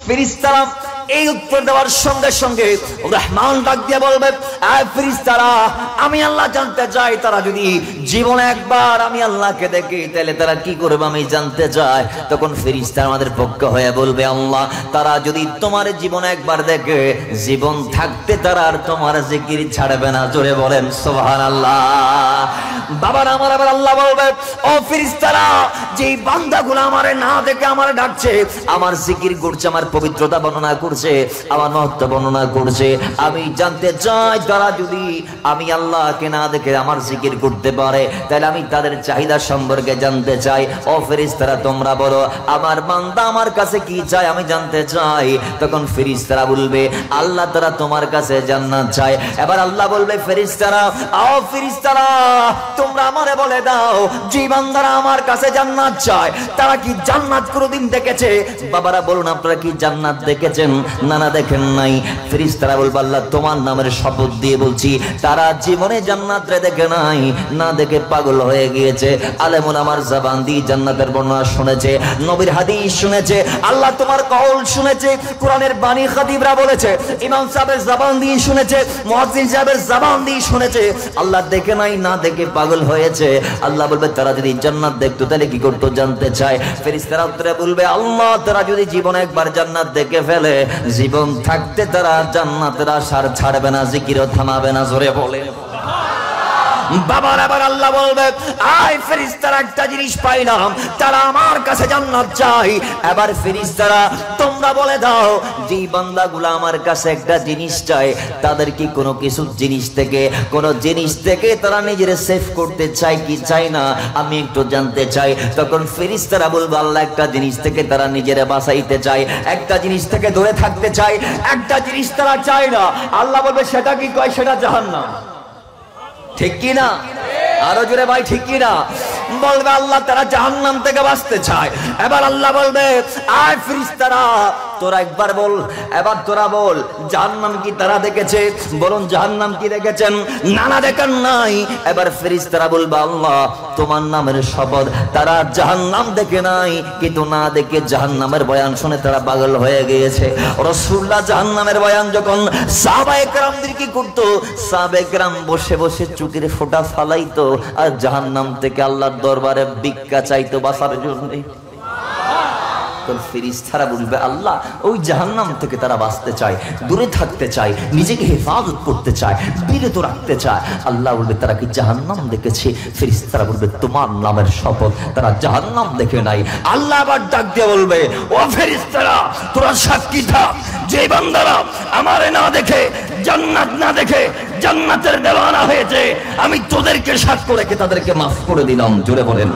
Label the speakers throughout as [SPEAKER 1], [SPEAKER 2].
[SPEAKER 1] ফেরেশতারা এই উত্তর দেওয়ার সঙ্গে সঙ্গে রহমান ডাক দিয়ে বলবে, ফেরেশতারা আমি আল্লাহ জানতে চাই, তারা যদি জীবনে একবার আমি আল্লাহকে দেখে তাহলে তারা কি করবে আমি জানতে চাই। তখন ফেরেশতারা আমাদের পক্ষ হয়ে বলবে, আল্লাহ তারা যদি তোমার জীবনে একবার দেখে জীবন থাকতে তারা আর তোমার জিকির ছাড়বে না। জোরে বলেন সুবহানাল্লাহ। বাবার আমার আবার আল্লাহ বলবে, ও ফেরেশতারা যে বান্দাগুলো আমারে না দেখে আমার ডাকছে, আমার জিকির করছে, আমার পবিত্রতা বর্ণনা করছে, আমার মহত্ব বর্ণনা করছে, আমি জানতে চাই তারা যদি আমি আল্লাহকে না দেখে আমার জিকির করতে পারে তাহলে আমি তাদের চাহিদা সম্পর্কে জানতে চাই। ও ফেরেশতারা তোমরা বলো আমার বান্দা আমার কাছে কি চায় আমি জানতে চাই। তখন ফেরেশতারা বলবে, আল্লাহ তারা তোমার কাছে জান্নাত চায়। এবার আল্লাহ বলবে, ফেরেশতারা ও ফেরেশতারা তোমরা আমারে বলে দাও যে বান্দারা আমার কাছে জান্নাত চায় তারা কি জান্নাত কোনোদিন দেখেছে? বাবারা বলুন আপনারা কি জান্নাত দেখেছেন? না না দেখেন নাই। ফেরেশতারা বলবে, আল্লাহ তোমার নামের শপথ দিয়ে বলছি তারা জীবনে জান্নাত দেখে নাই, না দেখে পাগল হয়ে গিয়েছে। আলেমুল আমার জবান দিয়ে জান্নাতের বর্ণনা শুনেছে, নবীর হাদিস শুনেছে, আল্লাহ তোমার কওল শুনেছে, কোরআনের বাণী খাতিবরা বলেছে, ইমাম সাহেবের জবান দিয়ে শুনেছে, মুয়াজ্জিন সাহেবের জবান দিয়ে শুনেছে। আল্লাহ দেখে নাই, না দেখে পাগল হয়েছে। আল্লাহ বলবে তারা যদি জান্নাত দেখতো তাহলে কি করতো জানতে চায়। ফেরেশতারা উত্তরে বলবে, আল্লাহ তারা যদি জীবনে একবার জান্নাত দেখে ফেলে জীবন থাকতে তারা জান্নাতের আশা ছাড়বে না, জিকিরও থামাবে না। জোরে বলে বাবার আবার আল্লাহ বলবে, আয় ফেরেশতারা একটা জিনিস পাইলাম তারা আমার কাছে জান্নাত চাই। এবার ফেরেশতারা তোমরা বলে দাও যে বান্দাগুলো আমার কাছে একটা জিনিস চায় তাদের কি কোনো কিছু জিনিস থেকে কোনো জিনিস থেকে তারা নিজের সেভ করতে চায় কি চায় না আমি একটু জানতে চাই। তখন ফেরেশতারা বলবে, আল্লাহ একটা জিনিস থেকে তারা নিজের বাঁচাইতে চায়, একটা জিনিস থেকে দূরে থাকতে চায়, একটা জিনিস তারা চায় না। আল্লাহ বলবে সেটা কি কয়? সেটা জাহান্নাম। ঠিক কি না? আরো জোরে ভাই ঠিক কি না? বলবে আল্লাহ তারা জাহান্নাম থেকে বাঁচতে চায়। এবার আল্লাহ বলবে, আয় ফেরেশতারা তোরা একবার বল, এবার তোরা বল জাহান্নাম কি তারা দেখেছে? বলুন জাহান্নাম কি দেখেছেন? না না দেখেন নাই। এবার ফেরেশতারা বলবে, আল্লাহ তোমার নামের শপথ তারা জাহান্নাম দেখে নাই, কিন্তু না দেখে জাহান্নামের বয়ান শুনে তারা পাগল হয়ে গিয়েছে। রাসূলুল্লাহ জাহান্নামের বয়ান যখন সাহাবায়ে কেরামদের কি করত, সাহাবায়ে কেরাম বসে বসে চোখের ফোঁটা ফালাইতো আর জাহান্নাম থেকে আল্লাহর দরবারে ভিক্ষা চাইতো বাঁচার জন্য। ফেরেশতারা বলবে, আল্লাহ ওই জাহান্নাম থেকে তারা বাঁচতে চায়, দূরে থাকতে চায়, নিজেকে হেফাজত করতে চায়, বিরত রাখতে চায়। আল্লাহ বলবে তারা কি জাহান্নাম দেখেছে? ফেরেশতারা বলবে তোমার নামের শপথ তারা জাহান্নাম দেখে নাই। আল্লাহ আবার ডাক দিয়ে বলবে, ও ফেরেশতারা তোরা সাক্ষী থাক যে বান্দারা আমারে না দেখে জান্নাত না দেখে জান্নাতের দেওয়ানা হয়েছে, আমি তোদেরকে সাক্ষ্য রেখে তাদেরকে মাফ করে দিলাম। জোরে বলেন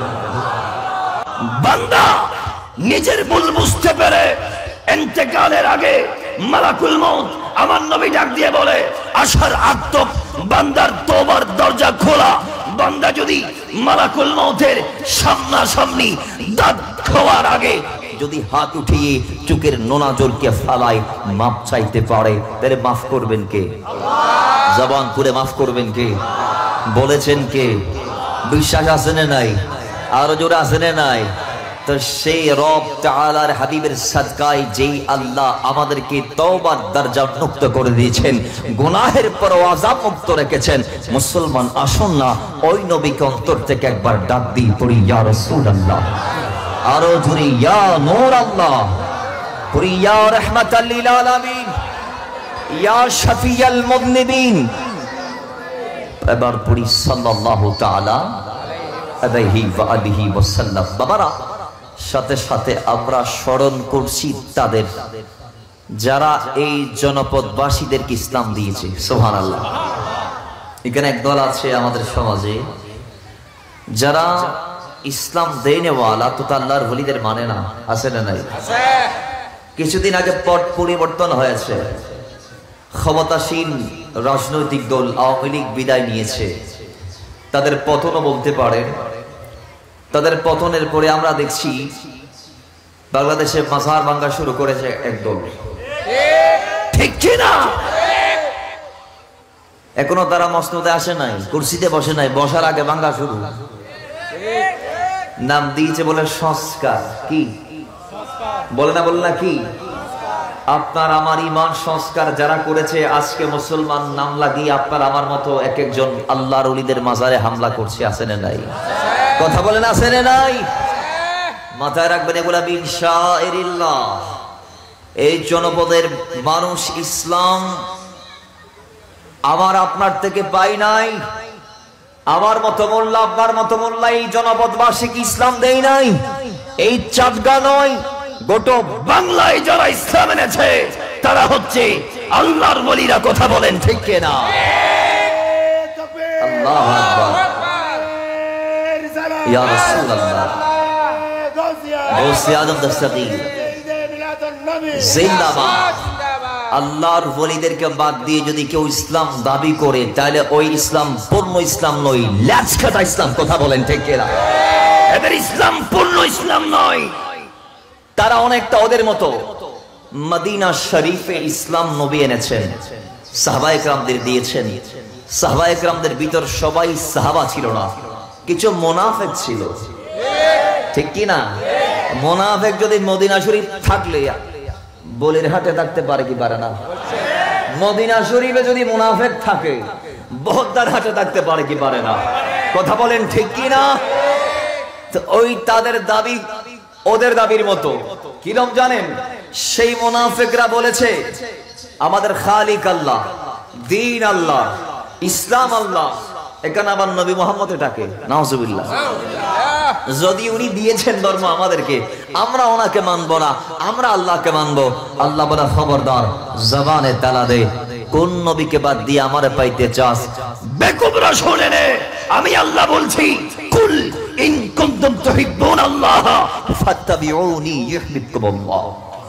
[SPEAKER 1] বান্দা নিজের ভুল বুঝতে পেরে ইন্তেকালের আগে মালাকুল মউত আমার নবী ডাক দিয়ে বলে, আসার আগ তো বান্দার তওবার দরজা খোলা। বান্দা যদি মালাকুল মউতের সামনাসামনি দাঁত খাওয়ার আগে যদি হাত উঠিয়ে চোখের নোনা জলকে ফালায় মাপ চাইতে পারে তাহলে মাফ করবেন কে? আল্লাহ। জবান খুলে মাফ করবেন কে? বলেছেন কে? বিশ্বাস আছে না নাই? আরো জোরে আছে না নাই? তো সেই রব তাআলার হাবিবের সাদকায় যেই আল্লাহ আমাদেরকে তওবার দরজা মুক্ত করে দিয়েছেন, গুনাহের পর আযাব মুক্ত রেখেছেন, মুসলমান আসুন না ওই নবীকে অন্তর থেকে একবার ডাক দিয়ে পড়ি ইয়া রাসূলুল্লাহ, আরো জোরে ইয়া নূর আল্লাহ, পড়ি ইয়া রাহমাতাল লিল আলামিন, ইয়া শাফিয়াল মুযনিবিন, এবার পড়ি সাল্লাল্লাহু তাআলা আলাইহি ওয়া আলিহি ওয়াসাল্লাম। বাবারা সাথে সাথে আমরা স্মরণ করছি তাদের যারা এই জনপদবাসীদেরকে ইসলাম দিয়েছে। সুবহানাল্লাহ। এখানে একদল আছে আমাদের সমাজে যারা ইসলাম দেনেওয়ালা তো আল্লাহর ওলিদের মানে না। আছে না নাই? কিছুদিন আগে পট পরিবর্তন হয়েছে, ক্ষমতাসীন রাজনৈতিক দল আওয়ামী লীগ বিদায় নিয়েছে, তাদের পতনও বলতে পারেন। তাদের পতনের পরে আমরা দেখছি বাংলাদেশে মাজার ভাঙা শুরু করেছে একদল, ঠিক কি না? এখনো তারা মসনদে আসে নাই, কুরসিতে বসে নাই, বসার আগে ভাঙা শুরু। নাম দিয়েছে বলে সংস্কার। কি বলে না? বলে না কি আপনার আমার ইমান সংস্কার যারা করেছে আজকে মুসলমান নাম লাগিয়ে আপনার আমার মতো এক একজন আল্লাহর ওলিদের মাজারে হামলা করছে, আছে না নাই? কথা বলেন, আছে না নাই? মাথায় রাখবেন এগুলা বিন শাইরিল্লাহ। এই জনপদের মানুষ ইসলাম আমার আপনার থেকে পাই নাই। আমার মতো মোল্লা, আপনার মতো মোল্লা এই জনপদবাসীকে ইসলাম দেই নাই। এই চাটগা নয়, গোটা বাংলায় যারা ইসলাম এনেছে তারা হচ্ছে আল্লাহর ওলিরা। কথা বলেন ঠিক কিনা? আল্লাহু আকবার, ইয়া রাসূলুল্লাহ, গৌসে আজম দস্তগীর জিন্দাবাদ। আল্লাহর ওলিদেরকে বাদ দিয়ে যদি কেউ ইসলাম দাবি করে তাহলে ওই ইসলাম পূর্ণ ইসলাম নয়, ল্যাচকাটা ইসলাম। কথা বলেন ঠিক কিনা? এদের ইসলাম পূর্ণ ইসলাম নয়। তারা অনেকটা ওদের মতো মদিনা শরীফে ইসলাম নবী এনেছেন, সাহাবায়ে কেরামদের দিয়েছেন। সাহাবায়ে কেরামদের ভিতর সবাই সাহাবা ছিল না, কিছু মুনাফিক ছিল, ঠিক কি না? মুনাফিক যদি মদিনা শরীফ থাকলে বলির হাটে থাকতে পারে কি পারে না? মদিনা শরীফে যদি মুনাফিক থাকে বহদ্দার হাটে থাকতে পারে কি পারে না? কথা বলেন ঠিক কি না? তো ওই তাদের দাবি ওদের দাবির মতো। কিরম জানেন? সেই মুনাফিকরা বলেছে আমাদের খালিক আল্লাহ, দ্বীন আল্লাহ, ইসলাম আল্লাহ। এখানে আবার নবী মুহাম্মদ এটাকে নাউজুবিল্লাহ। যদি উনি দিয়েছেন ধর্ম আমাদেরকে, আমরা ওনাকে মানবো না, আমরা আল্লাহকে মানবো। আল্লাহ বলে খবরদার, জবানে তালা দে, কোন নবীকে বাদ দিয়ে আমারে পাইতে চাস? বেকুবরা শুনে নে, আমি আল্লাহ বলছি, কুল ইন কুনতুম তুহিব্বুনাল্লাহ ফাত্তাবিউনি ইউহিব্বুকুমুল্লাহ।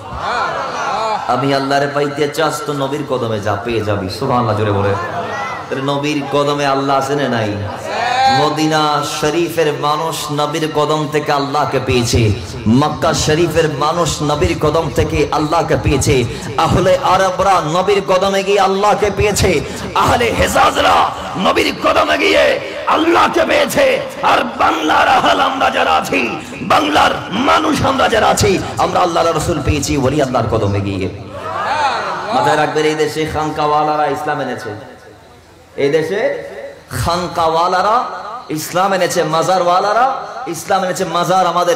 [SPEAKER 1] আমি আল্লাহরে পাইতে চাস তো নবীর কদমে যা, পেয়ে যাবি। সুবহানাল্লাহ জোরে বলে। নবীর কদমে আল্লাহ আছে না নাই? মদিনা শরীফের মানুষ নবীর কদম থেকে আল্লাহকে পেয়েছে, মক্কা শরীফের মানুষ নবীর কদম থেকে আল্লাহকে পেয়েছে, আহলে আরবরা নবীর কদমে গিয়ে আল্লাহকে পেয়েছে, আহলে হেজাজরা নবীর কদমে গিয়ে আল্লাহকে পেয়েছে। আর বাংলার আহল আমরা যারা আছি, বাংলার মানুষ আমরা যারা আছি, আমরা আল্লাহর রাসূল পেয়েছি ওলি আল্লাহর কদমে গিয়ে। মাথায় রাখবেন, এই দেশে খানকাওয়ালারা ইসলাম এনেছে, এই দেশে খানকাওয়ালারা ইসলাম এনেছে, মাজারওয়ালারা ইসলাম এনেছে। মাজার আমাদের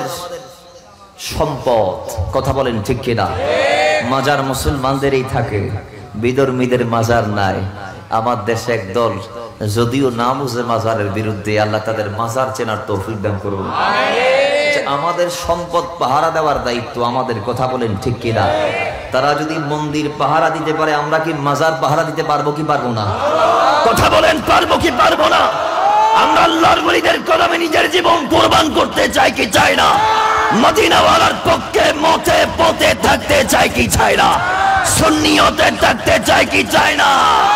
[SPEAKER 1] সম্পদ। কথা বলেন ঠিক কিনা? মাজার মুসলমানদেরই থাকে, বিধর্মীদের মাজার নাই। আমার দেশে একদল যদিও না বুঝে মাজারের বিরুদ্ধে, আল্লাহ তাদের মাজার চেনার তৌফিক দান করুন। আমাদের সম্পদ পাহারা দেওয়ার দায়িত্ব আমাদের। কথা বলেন ঠিক কিনা? তারা যদি মন্দির পাহারা দিতে পারে, আমরা কি মাজার পাহারা দিতে পারবো কি পারবো না? কথা বলেন, পারবো কি পারবো না? আমরা আল্লাহর ওলিদের কদমে নিজের জীবন কুরবান করতে চাই কি চাই না? মদিনাওয়ালার পক্ষে মতে পথে থাকতে চাই কি চাই না? সুন্নিয়তে থাকতে চাই কি চাই না?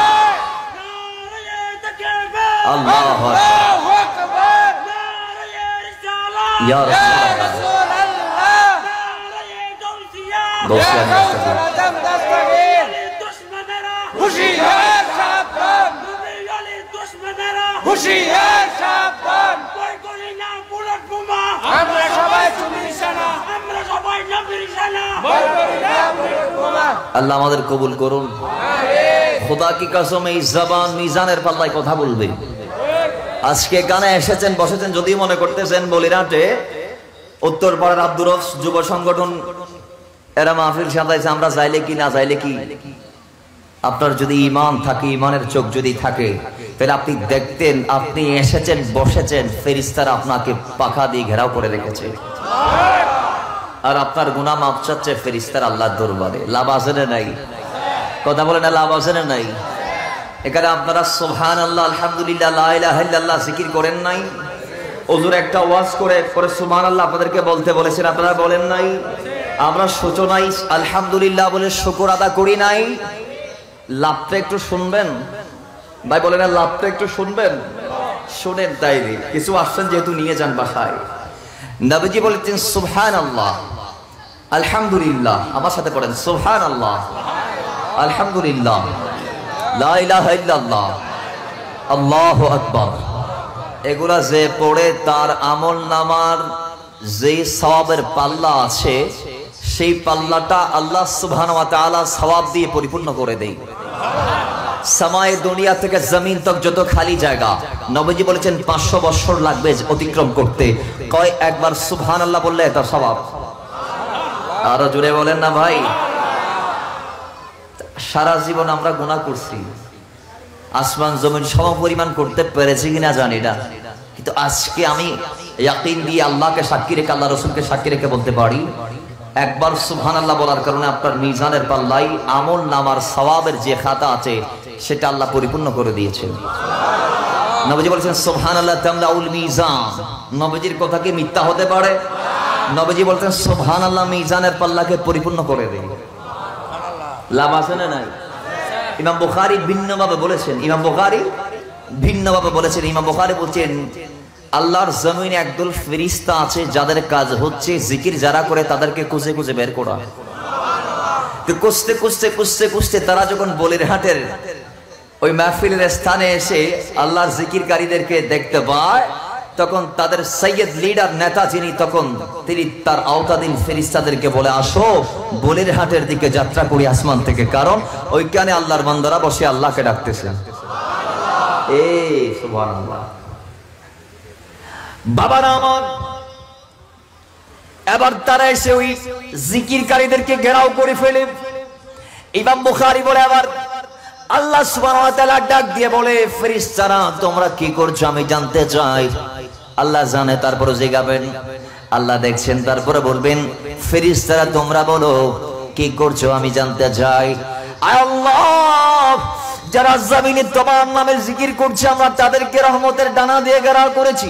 [SPEAKER 1] আল্লাহু আকবার, ইয়া রাসূলুল্লাহ, হুশিয়ার সাবধান, হুশিয়ার সাবধান, আমরা সবাই নবীর সেনা, আমরা সবাই নবীর সেনা। আল্লাহ আমাদের কবুল করুন। খোদা কি কসম, এই জবান মিজানের পাল্লায় কথা বলবে। আজকে গানে এসেছেন, বসেছেন, যদি মনে করতেছেন বলিরাটে উত্তরপাড়ার আব্দুর রফ যুব সংগঠন এরা মাহফিল সাজাইছে, আমরা চাইলে কি না চাইলে কি। আপনার যদি ঈমান থাকে, ঈমানের চোখ যদি থাকে, তাহলে আপনি দেখতেন আপনি এসেছেন, বসেছেন, ফেরেশতারা আপনাকে পাখা দিয়ে ঘেরাও করে রেখেছে, আর আপনার গুনাহ মাফ চাচ্ছে ফেরেশতারা আল্লাহর দরবারে। লাভ আছে না নাই? কথা বলে না, লাভ আছে না নাই? এখানে আপনারা সুবহানাল্লাহ, আলহামদুলিল্লাহ, লা ইলাহা ইল্লাল্লাহ জিকির করেন নাই? হুজুর একটা ওয়াজ করে পরে সুবহানাল্লাহ আপনাদেরকে বলতে বলেছেন, আপনারা বলেন নাই? আমরা সূচনায় আলহামদুলিল্লাহ বলে শুকর আদা করি নাই? লাভটা একটু শুনবেন ভাই, বলেন না, লাভটা একটু শুনবেন। শুনেন, তাই কিছু আসছেন যেহেতু নিয়ে যান বাসায়। নবীজি বলেছেন সুবহানাল্লাহ, আলহামদুলিল্লাহ। আমার সাথে পড়েন সুবহানাল্লাহ, আলহামদুলিল্লাহ, লা ইলাহা ইল্লাল্লাহ, আল্লাহু আকবার। এগুলা যে পড়ে তার আমল নামার যে সওয়াবের পাল্লা আছে সেই পাল্লাটা আল্লাহ সুবহানাহু ওয়া তাআলা সওয়াব দিয়ে পরিপূর্ণ করে দেয়। সামায়ে দুনিয়া থেকে জমিন তক যত খালি জায়গা, নবীজি বলেছেন 500 বছর লাগবে অতিক্রম করতে। কয় একবার সুবহানাল্লাহ বললে এটা সওয়াব। আরো জোরে বলেন না ভাই। সারা জীবন আমরা গুনাহ করছি, আসমান জমিন সমপরিমাণ করতে পেরেছি কিনা জানি না, কিন্তু আজকে আমি ইয়াকিন দিয়ে আল্লাহকে সাক্ষী রেখে, আল্লাহ রাসূলকে সাক্ষী রেখে বলতে পারি, একবার সুবহানাল্লাহ বলার কারণে আপনার মিজানের পাল্লায় আমল নামার সওয়াবের যে খাতা আছে সেটা আল্লাহ পরিপূর্ণ করে দিয়েছেন। নবীজি বলেছেন সুবহানাল্লাহ তামলাউল মিজান। নবীজির কথা কি মিথ্যা হতে পারে? নবীজি বলতেন সুবহানাল্লাহ মিজানের পাল্লাকে পরিপূর্ণ করে দেয়। লাভ আছে না নাই? ইমাম বুখারী ভিন্নভাবে বলেছেন, ইমাম বুখারী বলছেন আল্লাহর জমিনে একদল ফেরেশতা আছে যাদের কাজ হচ্ছে জিকির যারা করে তাদেরকে খুঁজে খুঁজে বের করা। তো খুঁজতে তারা যখন বলিরহাটের ওই মাহফিলের স্থানে এসে আল্লাহর জিকিরকারীদেরকে দেখতে পায়, তখন তাদের সৈয়দ লিডার নেতা যিনি, তখন তিনি তার আওতাধীন ফেরেশতাদেরকে বলে আসো বলিরহাটের দিকে যাত্রা করি আসমান থেকে, কারণ ওইখানে আল্লাহর বান্দারা বসে আল্লাহকে ডাকতেছে। সুবহানাল্লাহ। বাবারা আমার, এবার তারা এসে ওই জিকিরকারীদেরকে ঘেরাও করে ফেলে। ইমাম বুখারী বলে এবার আল্লাহ সুবহানাহু ওয়া তাআলা ডাক দিয়ে বলে ফেরেশতারা তোমরা কি করছো আমি জানতে চাই। আল্লাহ জানে, তারপরে জিজ্ঞাবেন। আল্লাহ দেখছেন, তারপরে বলবেন ফেরেশতারা তোমরা বলো কি করছো আমি জানতে চাই। আয় আল্লাহ, যারা জমিনে তোমার নামের জিকির করছে আমরা তাদেরকে রহমতের ডানা দিয়ে ঘেরাও করেছি।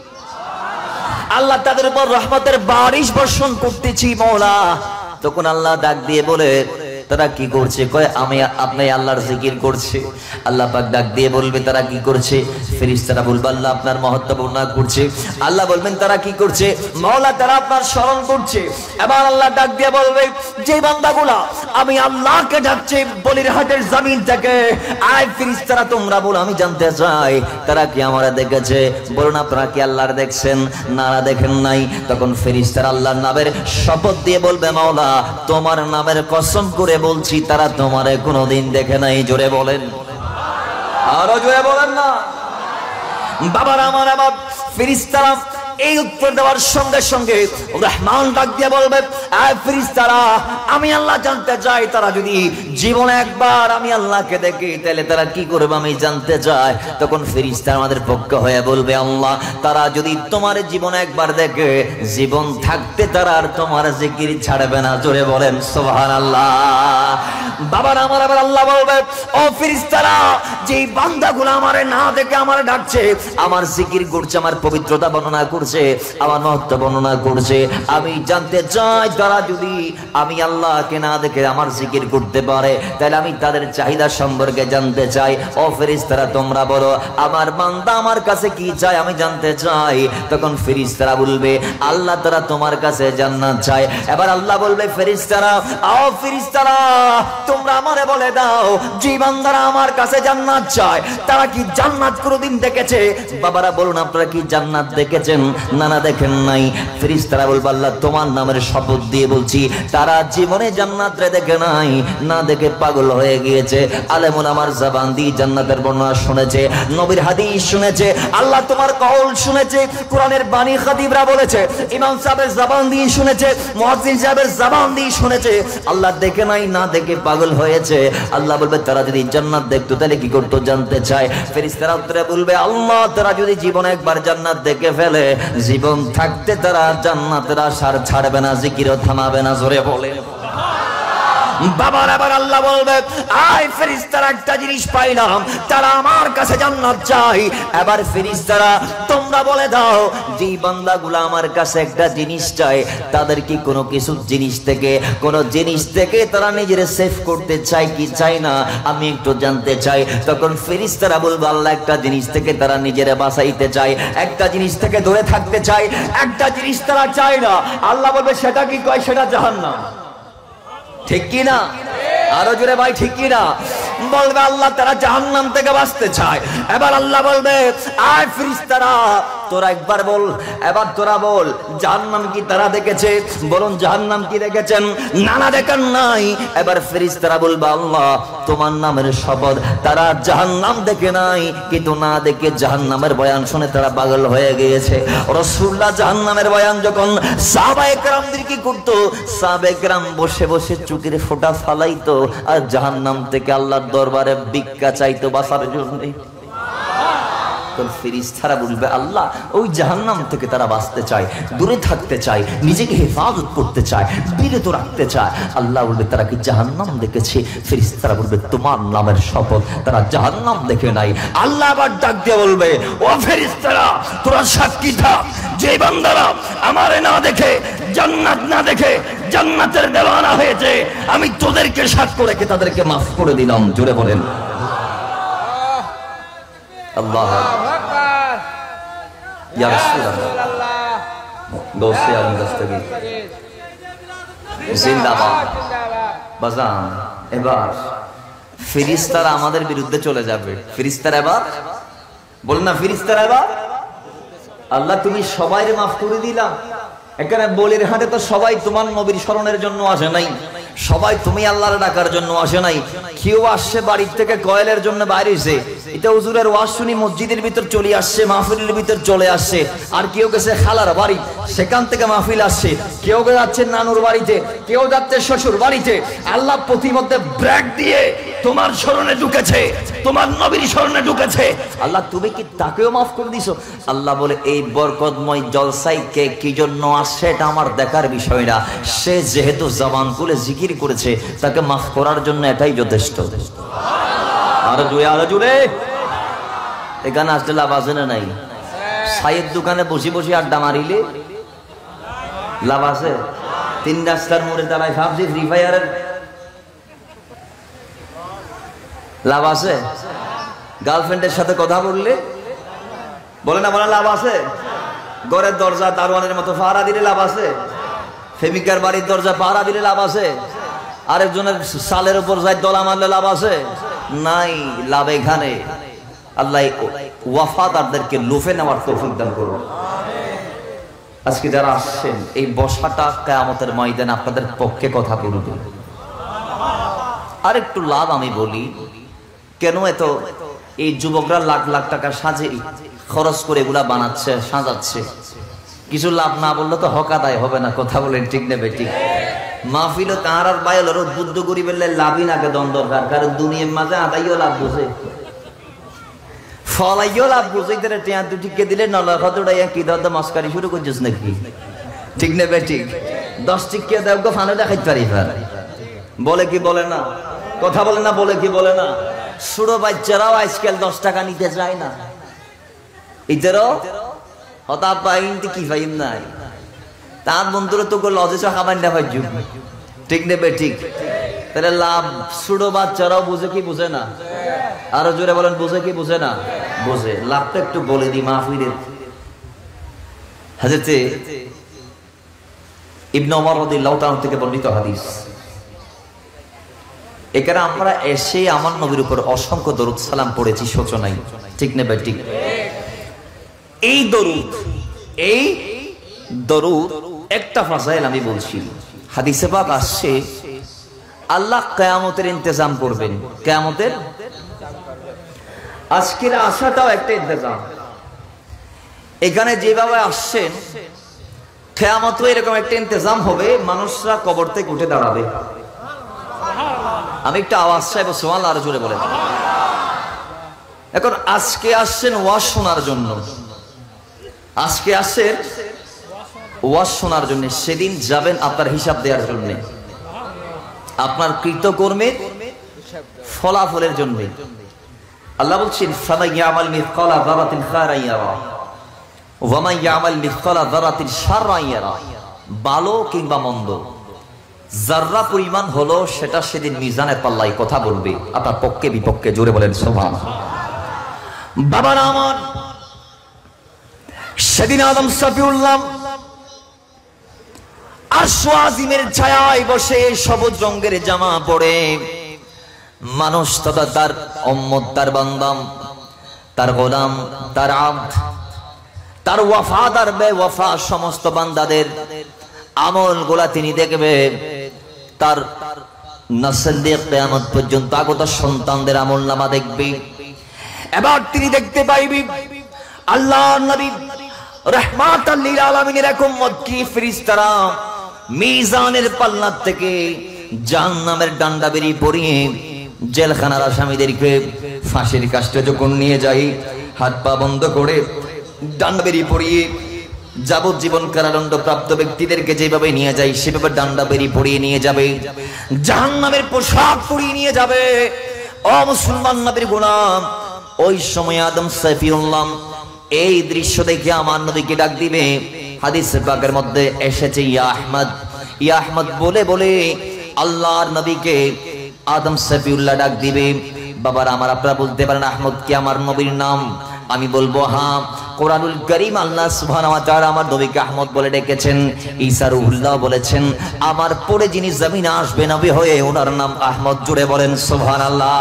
[SPEAKER 1] আল্লাহ তাদের উপর রহমতের বারিশ বর্ষণ করতেছি মওলা। তখন আল্লাহ ডাক দিয়ে বলে তারা কি করছে? কয় আমি আপনি আল্লাহর জিকির করছে। আল্লাহ পাক ডাক দিয়ে বলবে তারা কি করছে? ফেরেশতারা বলবে আল্লাহ আপনার মহত্ব বর্ণনা করছে। আল্লাহ বলবেন তারা কি করছে? মাওলা তারা আপনার স্মরণ করছে। এবার আল্লাহ ডাক দিয়ে বলবে যে বান্দাগুলা আমি আল্লাহকে ডাকছে বলিরহাটের জমিন থেকে, আয় ফেরেশতারা তোমরা বলো আমি জানতে চাই তারা কি আমারে দেখেছে? বলুন আপনারা কি আল্লাহর দেখছেন? না দেখেন নাই। তখন ফেরেশতারা আল্লাহর নামের শপথ দিয়ে বলবে মাওলা তোমার নামের কসম করে বলছি তারা তোমারে কোনোদিন দেখে নাই। জোরে বলেন, আরো জোরে বলেন না। বাবারা আমার, আমার ফেরেশতারা এই উত্তর দেওয়ার সঙ্গে সঙ্গে রহমান ডাক দিয়ে বলবে আয় ফেরেশতারা আমি আল্লাহ জানতে চাই তারা যদি জীবনে একবার আমি আল্লাহকে দেখে তাহলে তারা কি করবে আমি জানতে চাই। তখন ফেরেশতারা আমাদের পক্ষ হয়ে বলবে আল্লাহ তারা যদি তোমার জীবনে একবার দেখে জীবন থাকতে তারা আর তোমার জিকির ছাড়বে না। জোরে বলেন সুবহানাল্লাহ। বাবার আমার, আবার আল্লাহ বলবে ও ফেরেশতারা যে বান্দাগুলো আমারে না দেখে আমারে ডাকছে, আমার জিকির করছে, আমার পবিত্রতা বর্ণনা করছে, আমার মহত্ব বর্ণনা করছে, আমি জানতে চাই তারা যদি আমি আল্লাহকে না দেখে আমার জিকির করতে পারে তাহলে আমি তাদের চাহিদা সম্পর্কে জানতে চাই। ও ফেরেশতারা তোমরা বলো আমার বান্দা আমার কাছে কি চায় আমি জানতে চাই। তখন ফেরেশতারা বলবে আল্লাহ তারা তোমার কাছে জান্নাত চায়। এবার আল্লাহ বলবে ফেরেশতারা ও ফেরেশতারা তোমরা আমারে বলে দাও যে বান্দারা আমার কাছে জান্নাত চায় তারা কি জান্নাত কোনোদিন দেখেছে? বাবারা বলুন আপনারা কি জান্নাত দেখেছেন? না দেখেন নাই। ফেরেশতারা বলবে আল্লাহ তোমার নামের শপথ দিয়ে বলছি তারা জীবনে জান্নাত দেখে নাই, না দেখে পাগল হয়ে গিয়েছে। আলেমুল আমার জবান দিয়ে জান্নাতের বর্ণনা শুনেছে, নবীর হাদিস শুনেছে, আল্লাহ তোমার কওল শুনেছে, কোরআনের বাণী খাতিবরা বলেছে, ইমাম সাহেবের জবান দিয়ে শুনেছে, মুয়াজ্জিন সাহেবের জবান দিয়ে শুনেছে। আল্লাহ দেখে নাই, না দেখে পাগল হয়েছে। আল্লাহ বলবে তারা যদি জান্নাত দেখতো তাহলে কি করতো জানতে চায়। ফেরেশতারা উত্তরে বলবে আল্লাহ তারা যদি জীবনে একবার জান্নাত দেখে ফেলে জীবন থাকতে তারা জান্নাতের আশা ছাড়বে না, জিকিরও থামাবে না। জোরে বলে বাবার। আবার আল্লাহ বলবে আয় ফেরেশতারা একটা জিনিস পাইলাম তারা আমার কাছে জান্নাত চাই। এবার ফেরেশতারা তোমরা বলে দাও যে বান্দাগুলো আমার কাছে একটা জিনিস চায় তাদের কি কোনো কিছু জিনিস থেকে কোনো জিনিস থেকে তারা নিজের সেভ করতে চায় কি চায় না আমি একটু জানতে চাই। তখন ফেরেশতারা বলবে আল্লাহ একটা জিনিস থেকে তারা নিজের বাঁচাইতে চায়, একটা জিনিস থেকে দূরে থাকতে চায়, একটা জিনিস তারা চায় না। আল্লাহ বলবে সেটা কি? কয় সেটা জাহান্নাম। ঠিক কি না? আরো জোরে ভাই ঠিক কি না? বলবে আল্লাহ তারা জাহান্নাম থেকে বাঁচতে চায়। এবার আল্লাহ বলবে আয় ফেরেশতারা তোরা একবার বল, এবার তোরা বল, জাহান্নাম কি তারা দেখেছে? বলুন জাহান্নাম কি দেখেছেন? না দেখেন নাই। এবার ফেরেশতারা বলবে আল্লাহ তোমার নামের শপথ, তারা জাহান্নাম দেখে নাই, কিন্তু না দেখে জাহান্নামের বয়ান শুনে তারা পাগল হয়ে গিয়েছে। রাসূলুল্লাহ জাহান্নামের বয়ান যখন সাহাবায়ে কেরামদের কি করত, সাহাবায়ে কেরাম বসে বসে চুকের ফোঁটা ফালাইতো আর জাহান্নাম থেকে আল্লাহর দরবারে ভিক্ষা চাইতো বাঁচার জন্য। ফেরেশতারা বলবে আল্লাহ ওই জাহান্নাম থেকে তারা বাঁচতে চায়, দূরে থাকতে চায়, নিজেকে হেফাজত করতে চায়, বিরত রাখতে চায়। আল্লাহ বলবে তারা কি জাহান্নাম দেখেছে? ফেরেশতারা বলবে তোমার নামের শপথ তারা জাহান্নাম দেখে নাই। আল্লাহ আবার ডাক দিয়ে বলবে ও ফেরেশতারা তোরা সাক্ষী থাক, যে বান্দারা আমারে না দেখে, জান্নাত না দেখে জান্নাতের দেওয়ানা হয়েছে, আমি তোদেরকে সাক্ষ্য রেখে তাদেরকে মাফ করে দিলাম। জোরে বলেন আল্লাহ আকবার। ইয়া রাসূলুল্লাহ দোস্তে আলী দস্তগীর জিন্দাবাদ। বাজান এবার ফেরেশতারা আমাদের বিরুদ্ধে চলে যাবে। ফেরেশতারা এবার বলেন না, ফেরেশতারা এবার আল্লাহ তুমি সবাইকে মাফ করে দিলাম। এখানে বলির হাটে তো সবাই তোমার নবীর স্মরণের জন্য আসে নাই, সবাই তুমি আল্লাহর ডাকার জন্য আসে নাই। কেউ আসছে বাড়ির থেকে কয়েলের জন্য বাইরে এসে, এটা হুজুরের ওয়াজ শুনি মসজিদের ভিতর চলে আসছে, মাহফিলের ভিতর চলে আসছে। আর কেউ গেছে খালার বাড়ি, সেখান থেকে মাহফিল আসছে। কেউ যাচ্ছে নানুর বাড়িতে, কেউ যাচ্ছে শ্বশুর বাড়িতে। আল্লাহ প্রতিমধ্যে ব্রেক দিয়ে তোমার স্মরণে ঢুকেছে, তোমার নবীর স্মরণে ঢুকেছে। আল্লাহ তুমি কি তাকেও মাফ করে দিছো? আল্লাহ বলে এই বরকতময় জলসায় কে কি জন্য আসছে এটা আমার দেখার বিষয় না, সে যেহেতু জবান খুলে জিকির করেছে তাকে মাফ করার জন্য এটাই যথেষ্ট। আরো জুড়ে আরো জুড়ে। এখানে আসলে লাভ আছে না নাই? সাইয়ের দোকানে বসে বসে আড্ডা মারিলে লাভ আছে? 3 রাস্তার মোড়ে দাঁড়ায় ভাবছি ফ্রি ফায়ারের লাভ আছে? গার্লফ্রেন্ডের সাথে কথা বললে বলে না বলে লাভ আছে? ঘরের দরজা দারোয়ানের মতো পাহারা দিলে লাভ আছে? ফেমিকার বাড়ির দরজা পাহারা দিলে লাভ আছে? আরেকজনের সালের উপর যাই দলা মারলে লাভ আছে? নাই। লাভ এখানে আল্লাহ ওয়াফাদারদেরকে লুফে নেওয়ার তৌফিক দান করুন। আজকে যারা আসছেন এই বসাটা কিয়ামতের ময়দানে আপনাদের পক্ষে কথা বলবে। আর একটু লাভ আমি বলি, কেন এত এই যুবকরা লাখ লাখ টাকা সাজে খরচ করে এগুলা বানাচ্ছে, সাজাচ্ছে, কিছু লাভ না বললে তো হক আদায় হবে না। কথা বলেন ঠিক নেবে ঠিক? মাহফিল তাহার আর বাইলের বুদ্ধ গরিবের লাভই নাকে দ্বন্দ্ব দরকার, কারণ দুনিয়ার মাঝে আদাইও লাভ বুঝে, ফলাইও লাভ বুঝে। টিয়া দুটিকে দিলে নলা কতটাই কি দর মস্কারি শুরু করছিস নাকি? ঠিক নেবে ঠিক? 10 টিকিয়া দেব গো ফানে দেখাইতে পারি বলে কি বলে না? কথা বলে না, বলে কি বলে না? ছোট বাচ্চারাও আজকাল 10 টাকা নিতে চায় না। ইতেরও হঠাৎ পাইনটি কি পাইম নাই, তার বন্ধুরা তো লজে খাবার না পাই। ঠিক নেবে ঠিক? তাহলে লাভ ছোট বাচ্চারাও বুঝে কি বুঝে না? আরো জোরে বলেন বুঝে কি বুঝে না? বুঝে। লাভটা একটু বলে দি মাহফিলের। হযরতে ইবনে ওমর রাদিয়াল্লাহু তাআলা থেকে বর্ণিত হাদিস। এখানে আমরা এসে আমার নবীর উপর অসংখ্য দরুদ সালাম পড়েছি সূচনায়। ঠিক নেবে ঠিক? এই দরুদ একটা ফাজাইল আমি বলছি। হাদিসে পাক আসছে আল্লাহ কিয়ামতের ইন্তজাম করবেন। কিয়ামতের আজকের আশাটাও একটা ইন্তজাম। এখানে যেভাবে আসছেন কিয়ামতে এরকম একটা ইন্তজাম হবে, মানুষরা কবর থেকে উঠে দাঁড়াবে। আমি একটা আওয়াজ চাইবো, সুবহানাল্লাহ আর জোরে বলেন। এখন আজকে আসছেন ওয়াজ শোনার জন্য, আজকে আসছেন ওয়াজ শোনার জন্য, সেদিন যাবেন আপনার হিসাব দেওয়ার জন্য, আপনার কৃতকর্মের ফলাফলের জন্য। আল্লাহ বলছেন ফামান ইয়ামাল মিসকালা যারাতিন খায়রান ইয়ারা ওয়া মান ইয়ামাল মিসকালা যারাতিন শাররান ইয়ারা। ভালো কিংবা মন্দ যাররা পরিমাণ হলো সেটা সেদিন মিজানের পাল্লায় কথা বলবে আপনার পক্ষে বিপক্ষে। জোরে বলেন সুবহানাল্লাহ। বাবার আমার সেদিন আদম সফিউল্লাহ আরশ আজিমের ছায়ায় বসে সবুজ রঙের জামা পরে মানুষ তথা তার উম্মত, তার বান্দা, তার গোলাম, তার আব্দ, তার ওয়াফাদার বেওয়াফা সমস্ত বান্দাদের আমলগুলা তিনি দেখবে, তার নসল দিয়ে কিয়ামত পর্যন্ত আগত সন্তানদের আমলনামা দেখবে। এবার তিনি দেখতে পাইবি আল্লাহর নবী রাহমাতাল লিল আলামিনের এক উম্মত কি ফেরেশতারা মিজানের পাল্লা থেকে জাহান্নামের ডান্ডা বেরিয়ে পড়িয়ে জেলখানার আসামিদেরকে ফাঁসির কাস্টে যখন নিয়ে যায়, হাত পা বন্ধ করে ডান্ডা বেরিয়ে পড়িয়ে যাবজ্জীবন কারাদণ্ড প্রাপ্ত ব্যক্তিদেরকে যেভাবে নিয়ে যায় সেভাবে ডান্ডা বেরিয়ে পড়িয়ে নিয়ে যাবে, জাহান্নামের পোশাক পরিয়ে নিয়ে যাবে। ও মুসলমান নবীর গোলাম, ওই সময় আদম সফিউল্লাহ এই দৃশ্য দেখে আমার নবীকে ডাক দিবে। হাদিস পাকের মধ্যে এসেছে ইয়া আহমদ, ইয়া আহমদ বলে বলে আল্লাহর নবীকে আদম সফিউল্লাহ ডাক দিবে। বাবার আমার, আপনারা বলতে পারেন আহমদ কি আমার নবীর নাম? আমি বলবো হ্যাঁ, কোরআনুল কারীম আল্লাহ সুবহানাহু ওয়া তাআলা আমার নবীকে আহমদ বলে ডেকেছেন, ঈসা রূহুল্লাহ বলেছেন। আমার পরে যিনি জমিনে আসবে নবী হয়ে, ওনার নাম আহমদ। জুড়ে বলেন সুবহানাল্লাহ।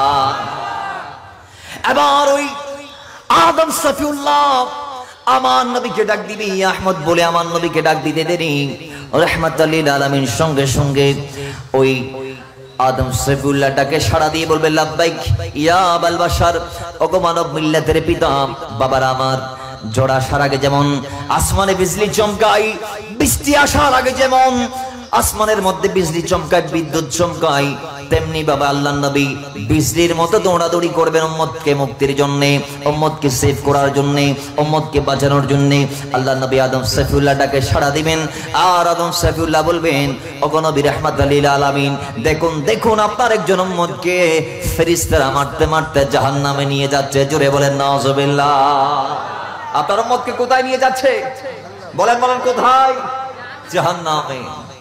[SPEAKER 1] এবার ওই আদম সফিউল্লাহ আমার নবীকে ডাক দিবি আহমদ বলে, আমার নবীকে ডাক দিতে দেরি রাহমাতাল লিল আলামিন সঙ্গে সঙ্গে ওই আদম সফিউল্লাহটাকে সাড়া দিয়ে বলবে লাব্বাইক ইয়া আবাল বাশার, ওগো মানব মিল্লাতের পিতা। বাবার আমার, জোড়া আসার আগে যেমন আসমানে বিজলি চমকায়, বৃষ্টি আসার আগে যেমন আসমানের মধ্যে বিজলি চমকায়, বিদ্যুৎ চমকায়, তেমনি বাবা আল্লাহর নবী বিজলির মতো দৌড়াদৌড়ি করবেন উম্মতকে মুক্তির জন্য, উম্মতকে সেভ করার জন্য, উম্মতকে বাঁচানোর জন্য। আল্লাহর নবী আদম সফিউল্লাহটাকে সাড়া দিবেন, আর আদম সফিউল্লাহ বলবেন ওগো নবী রাহমাতাল লিল আলামিন, দেখুন দেখুন আপনার একজন উম্মতকে ফেরেশতারা মারতে মারতে জাহান্নামে নিয়ে যাচ্ছে। জোরে বলেন নাউজুবিল্লাহ। আপনার উম্মতকে কোথায় নিয়ে যাচ্ছে? বলেন বলেন কোথায়? জাহান্নামে।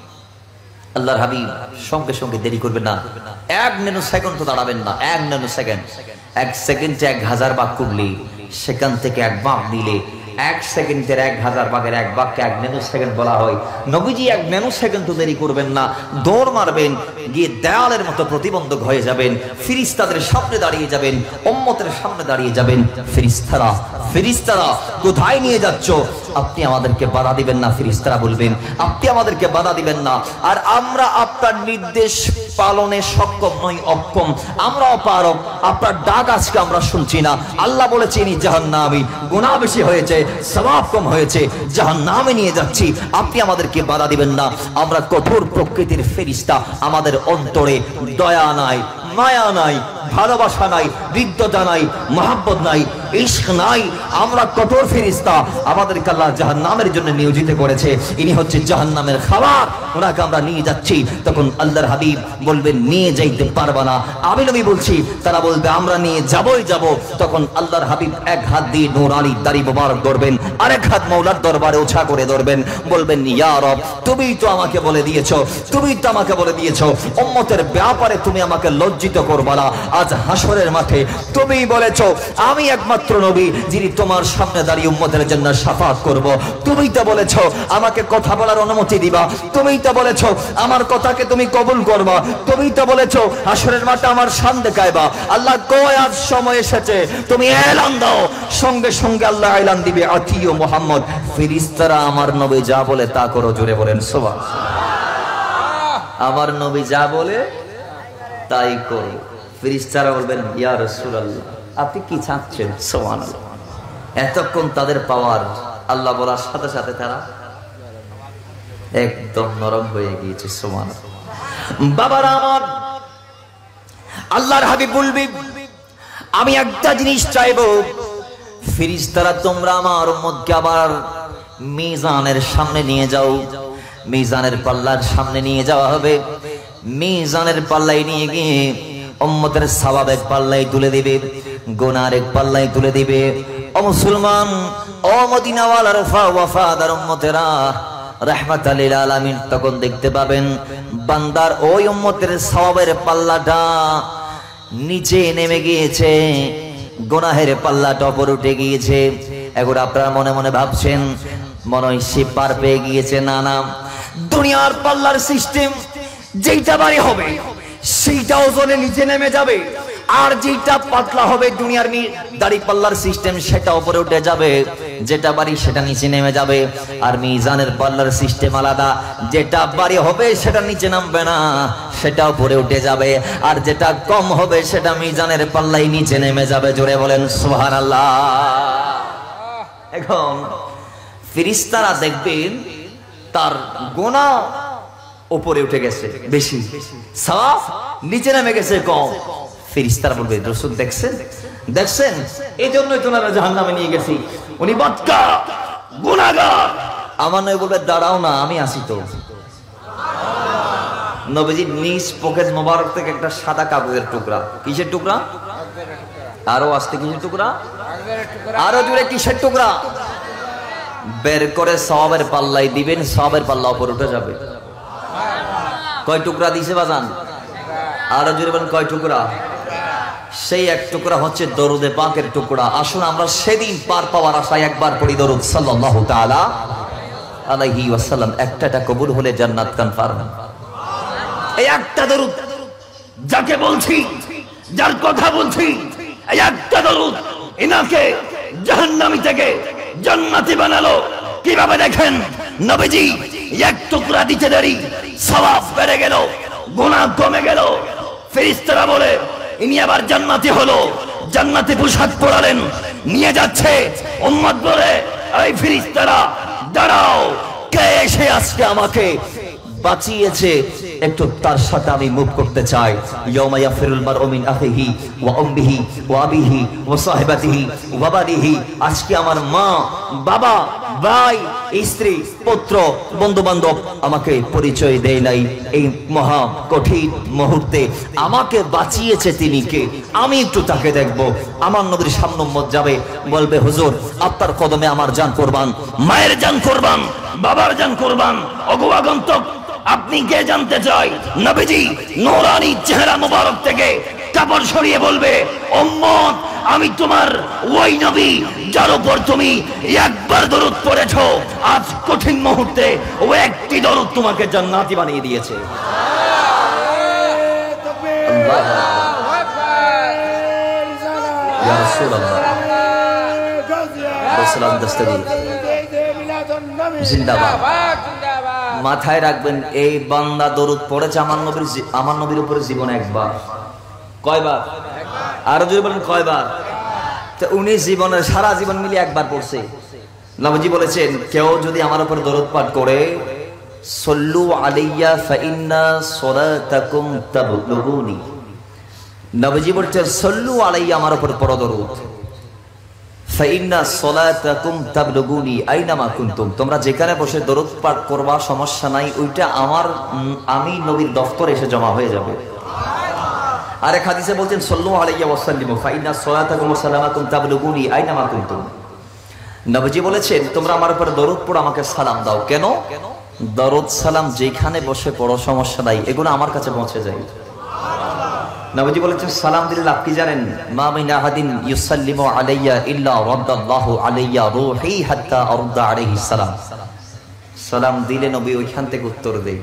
[SPEAKER 1] আল্লাহর হাবিব সঙ্গে সঙ্গে দেরি করবেন না, এক ন্যানো সেকেন্ড তো দাঁড়াবেন না, এক ন্যানো সেকেন্ড। এক সেকেন্ডে 1000 ভাগ করলে, সেখান থেকে এক ভাগ নিলে, এক সেকেন্ডের 1000 ভাগের এক ভাগকে এক ন্যানো সেকেন্ড বলা হয়। নবীজি এক ন্যানো সেকেন্ড তো দেরি করবেন না, দৌড় মারবেন, গিয়ে দেয়ালের মতো প্রতিবন্ধক হয়ে যাবেন, ফেরেশতাদের সামনে দাঁড়িয়ে যাবেন, উম্মতের সামনে দাঁড়িয়ে যাবেন। ফেরেশতারা ফেরেশতারা কোথায় নিয়ে যাচ্ছ? আপনি আমাদেরকে বাধা দিবেন না। ফেরেশতারা বলবেন আপনি আমাদেরকে বাধা দিবেন না, আর আমরা আপনার নির্দেশ পালনে সক্ষম নই, অক্ষম, আমরা অপারগ, আপনার ডাক আজকে আমরা শুনছি না। আল্লাহ বলেছে ইনি জাহান্নামী, গুনাহ বেশি হয়েছে, সওয়াব কম হয়েছে, জাহান্নামে নিয়ে যাচ্ছি, আপনি আমাদেরকে বাধা দিবেন না। আমরা কঠোর প্রকৃতির ফেরেশতা, আমাদের অন্তরে দয়া নাই, মায়া নাই, ভালোবাসা নাই, হৃদ্যতা নাই, মহব্বত নাই, ইশক নাই। আমরা কঠোর ফেরেশতা, আমাদেরকে আল্লাহ জাহান্নামের জন্য নিয়োজিত করেছে। ইনি হচ্ছে জাহান্নামের খাবার, ওনাকে আমরা নিয়ে যাচ্ছি। তখন আল্লাহর হাবিব বলবেন নিয়ে যাইতে পারবা না। আমি নবী বলছি, তারা বলবে আমরা নিয়ে যাবই যাব। তখন আল্লাহর হাবিব এক হাত দিয়ে নূরানি দাড়ি মোবারক ধরবেন, আরেক হাত মাওলার দরবারে উঁচা করে ধরবেন, বলবেন ইয়া রব, তুমিই তো আমাকে বলে দিয়েছো, তুমিই তো আমাকে বলে দিয়েছো উম্মতের ব্যাপারে তুমি আমাকে লজ্জিত করবা না। আজ হাসরের মাঠে তুমিই বলেছো আমি একমাত্র নবী যিনি তোমার সামনে দাঁড়িয়ে উম্মতের জন্য শাফাত করব। তুমিই তো বলেছো আমাকে কথা বলার অনুমতি দিবা, তুমিই তো বলেছো আমার কথাকে তুমি কবুল করবা, তুমিই তো বলেছো হাসরের মাঠে আমার শান দেখাইবা। আল্লাহ কয় আজ সময় এসেছে, তুমি এলান দাও। সঙ্গে সঙ্গে আল্লাহ এলান দিবে আতিও মুহাম্মদ, ফেরেশতারা আমার নবী যা বলে তা করো। জোরে বলেন সুবহানাল্লাহ। আমার নবী যা বলে তাই করো। ফেরেশতারা বলবেন ইয়া রাসূলুল্লাহ আপনি কি চাচ্ছেন? সুবহানাল্লাহ। এতক্ষণ তাদের পাওয়ার আল্লাহ বলার সাথে সাথে তারা একদম নরম হয়ে গিয়েছে। সুবহানাল্লাহ। বাবারা আমার, আল্লাহর হাবিব বলবি আমি একটা জিনিস চাইবো, ফেরেশতারা তোমরা আমার উম্মতকে আবার মিজানের সামনে নিয়ে যাও। মিজানের পাল্লার সামনে নিয়ে যাওয়া হবে। মিজানের পাল্লায় নিয়ে গিয়ে উম্মতের সওয়াব এক পাল্লায় তুলে দিবে, গুনার এক পাল্লায় তুলে দিবে। ও মুসলমান, ও মদিনাওয়ালার ওয়াফাদার উম্মতেরা, রাহমাতাল লিল আলামিন তখন দেখতে পাবেন বান্দার ওই উম্মতের সওয়াবের পাল্লাটা নিচে নেমে গিয়েছে, গুনাহের পাল্লাটা উপরে উঠে গিয়েছে। এখন আপনারা মনে মনে ভাবছেন মনে হয় সে পার পেয়ে গিয়েছে। না না, দুনিয়ার পাল্লার সিস্টেম যেইটা বাড়ি হবে সেইটা ওজনে নিচে নেমে যাবে, আর যেটা পাতলা হবে দুনিয়ার দাড়ি পাল্লার সিস্টেম সেটা উপরে উঠে যাবে, যেটা বাড়ি সেটা নিচে নেমে যাবে। আর মিজানের পাল্লার সিস্টেম আলাদা, যেটা বাড়ি হবে সেটা নিচে নামবে না, সেটা উপরে উঠে যাবে। আর যেটা কম হবে সেটা মিজানের পাল্লাই নিচে নেমে যাবে। জোরে বলেন সুবহানাল্লাহ। এখন ফেরেশতারা দেখবেন তার গুনাহ উপরে উঠে গেছে বেশি, সওয়াব নিচে নেমে গেছে কম। ফেরেশতারা বলবে রাসূল দেখছেন দেখছেন, এই জন্যই তো আমরা জাহান্নামে নিয়ে গেছি, উনি বদকা গুনাহগার। আমার নবী বলবে দাঁড়াও না, আমি আসি তো। নবীজি নিজ পকেট মোবারক থেকে একটা সাদা কাগজের টুকরা, কিসের টুকরা? আরো আস্তে, কিসের টুকরা? আরো জোরে, কিসের টুকরা? বের করে সওয়াবের পাল্লাই দিবেন, সওয়াবের পাল্লা উপর উঠে যাবে। কয় টুকরা দিছে বাজান? আরো জোরে বলেন কয় টুকরা? সেই এক টুকরা হচ্ছে দরুদে পাকের টুকরা। আসুন আমরা সেদিন পার পাওয়ার আশায় একবার পড়ি দরুদ সাল্লাল্লাহু তাআলা আলাইহি ওয়াসাল্লাম। একটা কবুল হলে জান্নাত কনফার্ম। এই একটা দরুদ যাকে বলছি, যার কথা বলছি, এই একটা দরুদ ইনাকে জাহান্নামী থেকে জান্নাতি বানালো। কিভাবে দেখেন, নবীজি এক টুকরা দিতে দেরি সওয়াব বেড়ে গেল, গুনাহ কমে গেল। ফেরেশতারা বলে ইনি আবার জান্নাতি হলো। জান্নাতি পোশাক পরালেন, নিয়ে যাচ্ছে। উম্মত বলে এই ফেরেশতারা দাঁড়াও, কে এসে আজকে আমাকে বাঁচিয়েছে, একটু তার সাথে আমি মুভ করতে চাই। ইয়াউমা ইয়াফিরুল মারউ মিন আখিহি ওয়া উম্মিহি ওয়া আবিহি ওয়া সাহিবাতিহি ওয়া বানিহি। আজকে আমার মা, বাবা, ভাই, স্ত্রী, পুত্র, বন্ধু বান্ধব আমাকে পরিচয় দেয় নাই। এই মহা কঠিন মুহূর্তে আমাকে বাঁচিয়েছে তিনি কে, আমি একটু তাকে দেখব। আমার নবীর সামনে উম্মত যাবে, বলবে হুজুর আপনার কদমে আমার জান কুরবান, মায়ের জান কুরবান, বাবার জান কুরবান। ওগো আগন্তুক, আপনি কে জানতে চাই? নবীজি নূরানি চেহারা মোবারক থেকে কাপড় সরিয়ে বলবে উম্মত আমি তোমার ওই নবী যার উপর তুমি একবার দরুদ পড়েছো, আজ কঠিন মুহূর্তে ও একটি দরুদ তোমাকে জান্নাতি বানিয়ে দিয়েছে। ইয়া রাসূলুল্লাহ সালাম দস্তগীর জিন্দাবাদ। মাথায় রাখবেন এই বান্দা দরুদ পড়েছে আমার নবীর উপরে জীবনে একবার। কয়বার? আরো যদি বলেন কয়বার? তো উনি জীবনের সারা জীবন মিলিয়ে একবার পড়ছে। নবীজি বলেছেন কেউ যদি আমার উপর দরুদ পাঠ করে, সল্লু আলাইয়া ফাইন্না সালাতাকুম তাবলুগুনি। নবীজি বলছেন সল্লু আলাইয়া, আমার উপর পড়ো দরুদ। ফাইন্না সালাতাকুম তাবলুগুনি আইনামা কুনতুম। তোমরা যেখানে বসে দরুদ পাঠ করবা সমস্যা নাই, ওইটা আমি নবীর দফতরে এসে জমা হয়ে যাবে। আরেক হাদিসে বলছেন সাল্লু আলাইহি ওয়া সাল্লিমু ফাইন্না সালাতাকুম ওয়া সালামাকুম তাবলুগুনি আইনামা কুনতুম। নবীজি বলেছেন তোমরা আমার উপর দরুদ পড়ো, আমাকে সালাম দাও। কেন? দরুদ সালাম যেখানে বসে পড়ো সমস্যা নাই, এগুলো আমার কাছে পৌঁছে যায়। নবীজি বলেছেন সালাম দিলে লাভ কি জানেন? মা মিন আহাদিন ইউসাল্লিমু আলাইয়া ইল্লা রাদ্দাল্লাহু আলাইয়া রূহি হাত্তা আরদা আলাইহিস সালাম। সালাম দিলে নবী ওইখান থেকে উত্তর দেয়।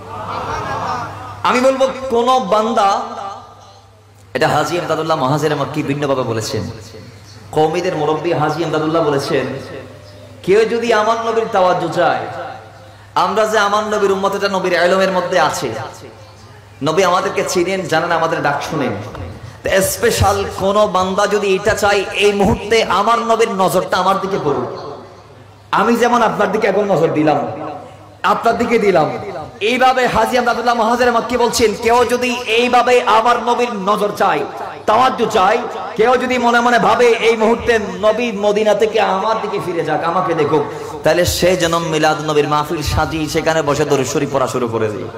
[SPEAKER 1] আমি বলবো কোন বান্দা, এটা হাজী ইমদাদুল্লাহ মুহাজির মক্কি ভিন্নভাবে বলেছেন, কওমীদের মুরব্বী হাজী ইমদাদুল্লাহ বলেছেন কেউ যদি আমার নবীর তাওয়াজ্জু চায়, আমরা যে আমার নবীর উম্মত, এটা নবীর ইলমের মধ্যে আছে, নবী আমাদেরকে চিনেন, জানেন, আমাদের ডাক শুনেন। স্পেশাল কোন বান্দা যদি এটা চাই এই মুহূর্তে আমার নবীর নজরটা আমার দিকে পড়ুক, আমি যেমন আপনার দিকে এখন নজর দিলাম, আপনার দিকে দিলাম, এইভাবে হাজী ইমদাদুল্লাহ মুহাজির মক্কি বলছেন কেউ যদি এইভাবে আমার নবীর নজর চাই, তাওয়াজ্জু চাই, কেউ যদি মনে মনে ভাবে এই মুহূর্তে নবী মদিনা থেকে আমার দিকে ফিরে যাক, আমাকে দেখুক, তাহলে সে যেন মিলাদ নবীর মাহফিল সাজি সেখানে বসে দরুদ শরীফ পড়া শুরু করে দেয়।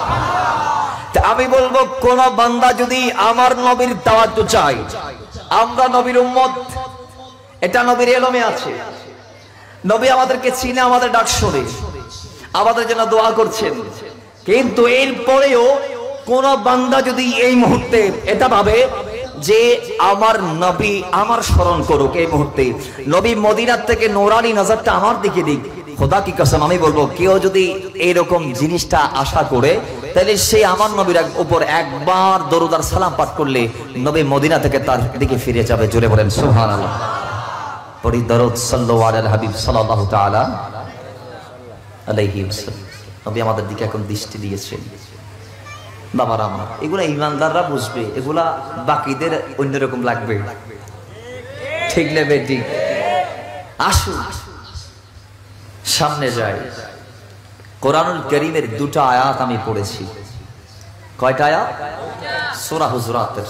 [SPEAKER 1] আমি বলবো কোন বান্দা যদি আমার নবীর তাওয়াজ্জু চাই, আমরা নবীর উম্মত, এটা নবীর ইলমে আছে, নবী আমাদেরকে চিনে, আমাদের ডাক শুনে, আমাদের জন্য দোয়া করছেন, কিন্তু এরপরেও কোন বান্দা যদি এই মুহূর্তে এটা ভাবে যে আমার নবী আমার স্মরণ করুক, এই মুহূর্তে নবী মদিনার থেকে নূরানি নজরটা আমার দিকে দিক, খোদা কি কসম আমি বলবো, কেউ যদি এইরকম জিনিসটা আশা করে, তাহলে সে আমার নবীর উপর একবার দরুদ আর সালাম পাঠ করলে নবী মদিনা থেকে তার দিকে ফিরে যাবে। জোরে বলেন সুবহানাল্লাহ। পড়ি দরুদ সাল্লাল্লাহু আলাইহি হাবিব সাল্লাল্লাহু তাআলা আলাইহি ওয়াসাল্লাম। নবী আমাদের দিকে এখন দৃষ্টি দিয়েছেন। বাবারা আমার, এগুলা ইমানদাররা বুঝবে, এগুলা বাকিদের অন্যরকম লাগবে। ঠিক নেবে ঠিক। আসুন সামনে যাই। কোরআনুল কারীমের দুটো আয়াত আমি পড়েছি। কয়টা আয়াত? সূরা হুজুরাতের।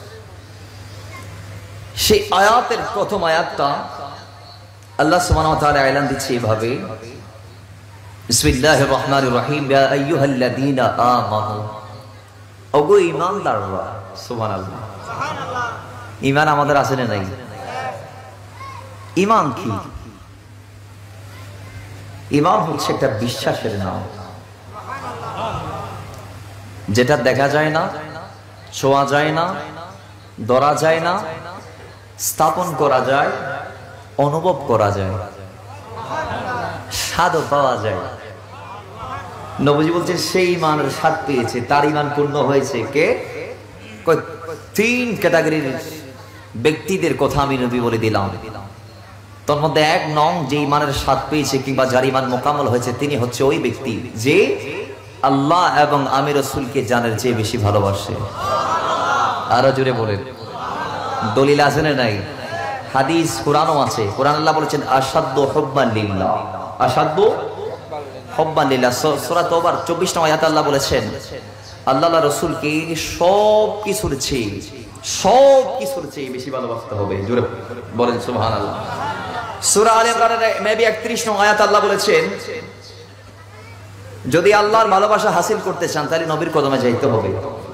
[SPEAKER 1] সেই আয়াতের প্রথম আয়াতটা আল্লাহ সুবহানাহু ওয়া তাআলা এলান দিচ্ছে এভাবে, বিসমিল্লাহির রহমানির রহিম, ইয়া আইয়ুহাল্লাযীনা আমানু, ওগো ঈমানদাররা। সুবহানাল্লাহ। ঈমান আমাদের আছে না নাই? ঈমান কি? ঈমান হচ্ছে একটা বিশ্বাসের নাম, যেটা দেখা যায় না, ছোঁয়া যায় না, ধরা যায় না, স্থাপন করা যায়, অনুভব করা যায়, স্বাদও পাওয়া যায়। নবীজি বলছেন সেই ঈমানের স্বাদ পেয়েছে, তার ঈমান পূর্ণ হয়েছে। কে? তিন ক্যাটাগরির ব্যক্তিদের কথা আমি নবী বলে দিলাম। তোর মধ্যে 1 নং যে ঈমানের স্বাদ পেয়েছে কিংবা যার ঈমান মোকাম্মল হয়েছে, তিনি হচ্ছে ওই ব্যক্তি যে আল্লাহ এবং আমি রাসূলকে জানার চেয়ে বেশি ভালোবাসে। আরো জোরে বলেন। দলিল আছে না নাই? হাদিস, কোরআনও আছে। কোরআন আল্লাহ বলেছেন আশাদ্দু হুব্বান লিল্লাহ, আশাদ্দু হুব্বান লিল্লাহ। সূরা তাওবার 24 নং আয়াতে আল্লাহ বলেছেন আল্লাহ রাসূলকে সব কিছুর চেয়ে বেশি ভালোবাসতে হবে। জোরে বলেন সুবহানাল্লাহ। সূরা আলে ইমরানের মেবি 31 নং আয়াত আল্লাহ বলেছেন যদি আল্লাহর ভালোবাসা হাসিল করতে চান তাহলে নবীর কদমে যাইতে হবে।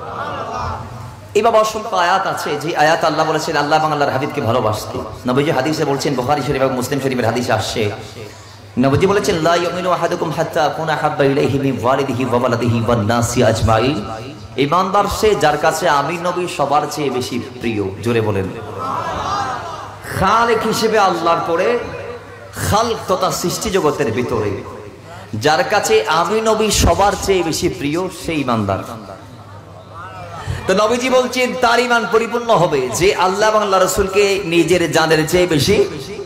[SPEAKER 1] এইভাবে অসংখ্য আয়াত আছে যে আয়াত আল্লাহ বলেছেন আল্লাহ এবং আল্লাহর হাবিবকে ভালোবাসতে। নবীজি হাদিসে বলছেন, বুখারী শরীফ এবং মুসলিম শরীফের হাদিসে আসছে, নবীজি বলেছেন লা ইউমিনু আহাদুকুম হাত্তা আকুনা হাব্বা ইলাইহি মিন ওয়ালিদিহি ওয়া ওয়ালাদিহি ওয়ান নাসি আজমাইন। ঈমানদার সে যার কাছে আমি নবী সবার চেয়ে বেশি প্রিয়। জোরে বলেন। খালিক হিসেবে আল্লাহর পরে খালক তথা সৃষ্টি জগতের ভিতরে যার কাছে আমি নবী সবার চেয়ে বেশি প্রিয়, সেই ঈমানদার। তো নবীজি বলছেন তার ঈমান পরিপূর্ণ হবে যে আল্লাহ এবং আল্লাহর রাসূলকে নিজের জানের চেয়ে বেশি।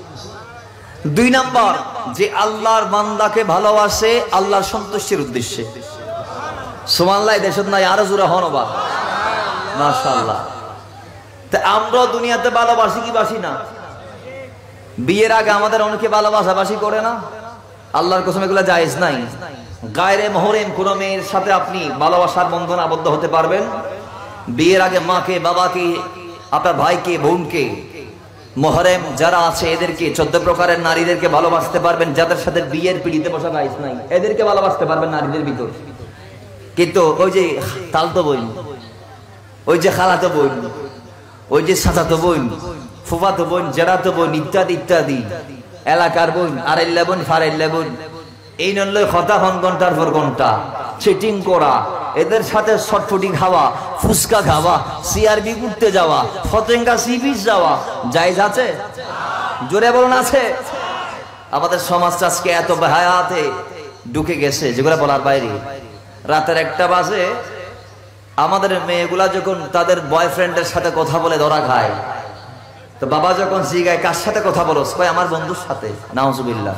[SPEAKER 1] 2 নাম্বার, যে আল্লাহর বান্দাকে ভালোবাসে আল্লাহর সন্তুষ্টির উদ্দেশ্যে। সুবহানাল্লাহ। দেশত নাই আরো জোরে হনবা মাশাআল্লাহ। তা আমরা দুনিয়াতে ভালোবাসি কি বাসি না? বিয়ের আগে আমাদের অনেকে ভালোবাসাবাসি করে না? আল্লাহর কসম এগুলা জায়েজ নাই। গায়রে মুহরিম কোন মেয়ের সাথে আপনি ভালোবাসার বন্ধনে আবদ্ধ হতে পারবেন। বিয়ের আগে মাকে, বাবাকে, আপনার ভাইকে, বোনকে, মুহরিম যারা আছে এদেরকে, 14 প্রকারের নারীদেরকে ভালোবাসতে পারবেন। যাদের সাথে বিয়ের পিড়িতে বসা জায়েজ নাই এদেরকে ভালোবাসতে পারবেন নারীদের ভিতর। কিন্তু ওই যে তালতো বোন, ওই যে খালাতো বোন, ওই যে চাচাতো বোন, ফুফাতো বোন, জেঠাতো বোন ইত্যাদি ইত্যাদি, এলাকার বোন, আড়াইল্লা বোন, ফারাইল্লা বোন, এই নলে কথা ঘন্টার পর ঘন্টা চিটিং করা, এদের সাথে শটফুটি খাওয়া, ফুচকা খাওয়া, সিআরবি ঘুরতে যাওয়া, ফতেঙ্গা সি বিচ যাওয়া জায়েজ আছে? জোরে বলুন আছে? আমাদের সমাজটা আজকে এত বেহায়াতে ঢুকে গেছে যেগুলো বলার বাইরে। রাতের 1টা বাজে আমাদের মেয়েগুলা যখন তাদের বয়ফ্রেন্ডের সাথে কথা বলে ধরা খায়, তো বাবা যখন জিগায় কার সাথে কথা বলো, কয় আমার বন্ধুর সাথে। নাউজুবিল্লাহ।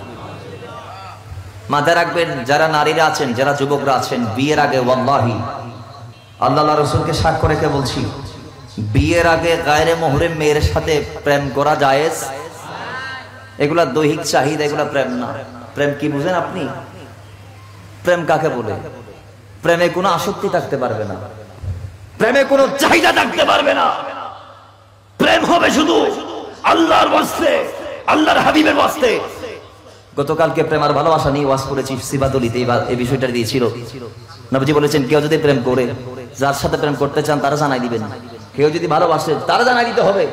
[SPEAKER 1] মাথায় রাখবেন যারা নারীরা আছেন, যারা যুবকরা আছেন, বিয়ের আগে ওয়াল্লাহি আল্লাহ রাসূলকে সাক্ষ্য রেখে বলছি, বিয়ের আগে গায়রে মুহরিম মেয়ের সাথে প্রেম করা জায়েজ। এগুলা দৈহিক চাহিদা, এগুলা প্রেম না। প্রেম কি বুঝেন আপনি? প্রেম কাকে বলে? প্রেমে কোনো আসক্তি থাকতে পারবে না, প্রেমে কোনো চাহিদা থাকতে পারবে না। প্রেম হবে শুধু আল্লাহর ওয়াস্তে, আল্লাহর হাবিবের ওয়াস্তে। গতকালকে প্রেম আর ভালোবাসা নিয়ে ওয়াজ করেছি সিবাদলিতে, এই বিষয়টা দিয়েছিল। নবীজি বলেছেন কেউ যদি প্রেম করে, যার সাথে প্রেম করতে চান তারা জানাই দিবেন, কেউ যদি ভালোবাসে তারা জানাই দিতে হবে।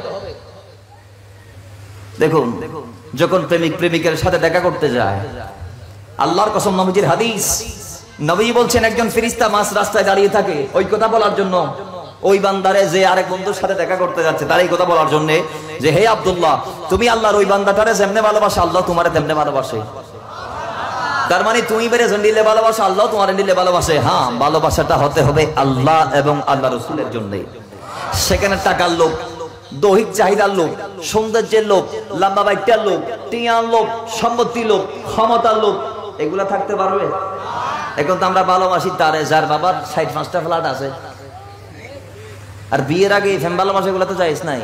[SPEAKER 1] দেখুন যখন প্রেমিক প্রেমিকের সাথে দেখা করতে যায়, আল্লাহর কসম নবীজির হাদিস, নবী বলছেন একজন ফেরেশতা মাঝ রাস্তায় দাঁড়িয়ে থাকে ওই কথা বলার জন্য, ওই বান্দারে যে আরেক বন্ধুর সাথে দেখা করতে যাচ্ছে তার এই কথা বলার জন্য যে হে আব্দুল্লাহ, তুমি আল্লাহর ওই বান্দাটারে যেমনে ভালোবাসো আল্লাহ তোমারে তেমনে ভালোবাসে। তার মানে তুমি বেরেজন দিলে ভালোবাসো, আল্লাহ তোমার দিলে ভালোবাসে। হ্যাঁ, ভালোবাসাটা হতে হবে আল্লাহ এবং আল্লাহ রসুলের জন্য। সেখানে টাকার লোক, দৈহিক চাহিদার লোক, সৌন্দর্যের লোক, লম্বা বাইকটার লোক, টিয়ার লোক, সম্পত্তির লোক, ক্ষমতার লোক, এগুলা থাকতে পারবে? এখন তো আমরা ভালোবাসি তারে যার বাবার 65টা ফ্ল্যাট আছে, আর বিয়ের আগে ফ্যান ভালোবাসা এগুলো তো যাইস নাই।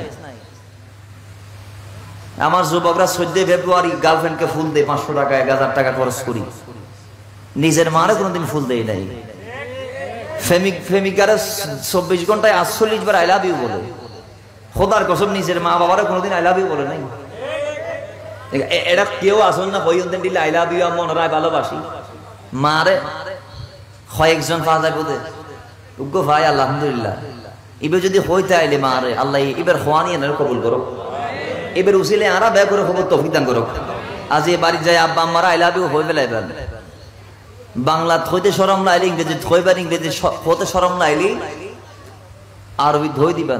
[SPEAKER 1] আমার যুবকরা 14 ফেব্রুয়ারি গার্লফ্রেন্ডকে ফুল দেয় 500 টাকা 1000 টাকা খরচ করি, নিজের মারে কোনোদিন ফুল দেয় নাই। প্রেমিকারা 24 ঘন্টায় 48 বার আই লাভ ইউ বলে। খোদার কসম নিজের মা বাবারা কোনোদিন আই লাভ ইউ বলে নাই। এটা কেউ আসুন না হইতেন দিলে আই লাভ ইউ মনে হয় ভালোবাসি মারে কয়েকজন পাওয়া যায় বোধে উগ্র ভাই আলহামদুলিল্লাহ। এবার যদি হইতে আইলে মারে আল্লাহ এবার হওয়া নিয়ে কবুল করো, এবার উচিলে আরা ব্যয় করে খবর তৌফিক দান করো। আজ এ বাড়ি যায় আব্বা আম্মারা আই লাভ ইউ হয়ে বেলা এবার বাংলা হইতে সরম লাইলি, ইংরেজি হইবার ইংরেজি হতে সরম লাইলি আরবি ধই দিবেন।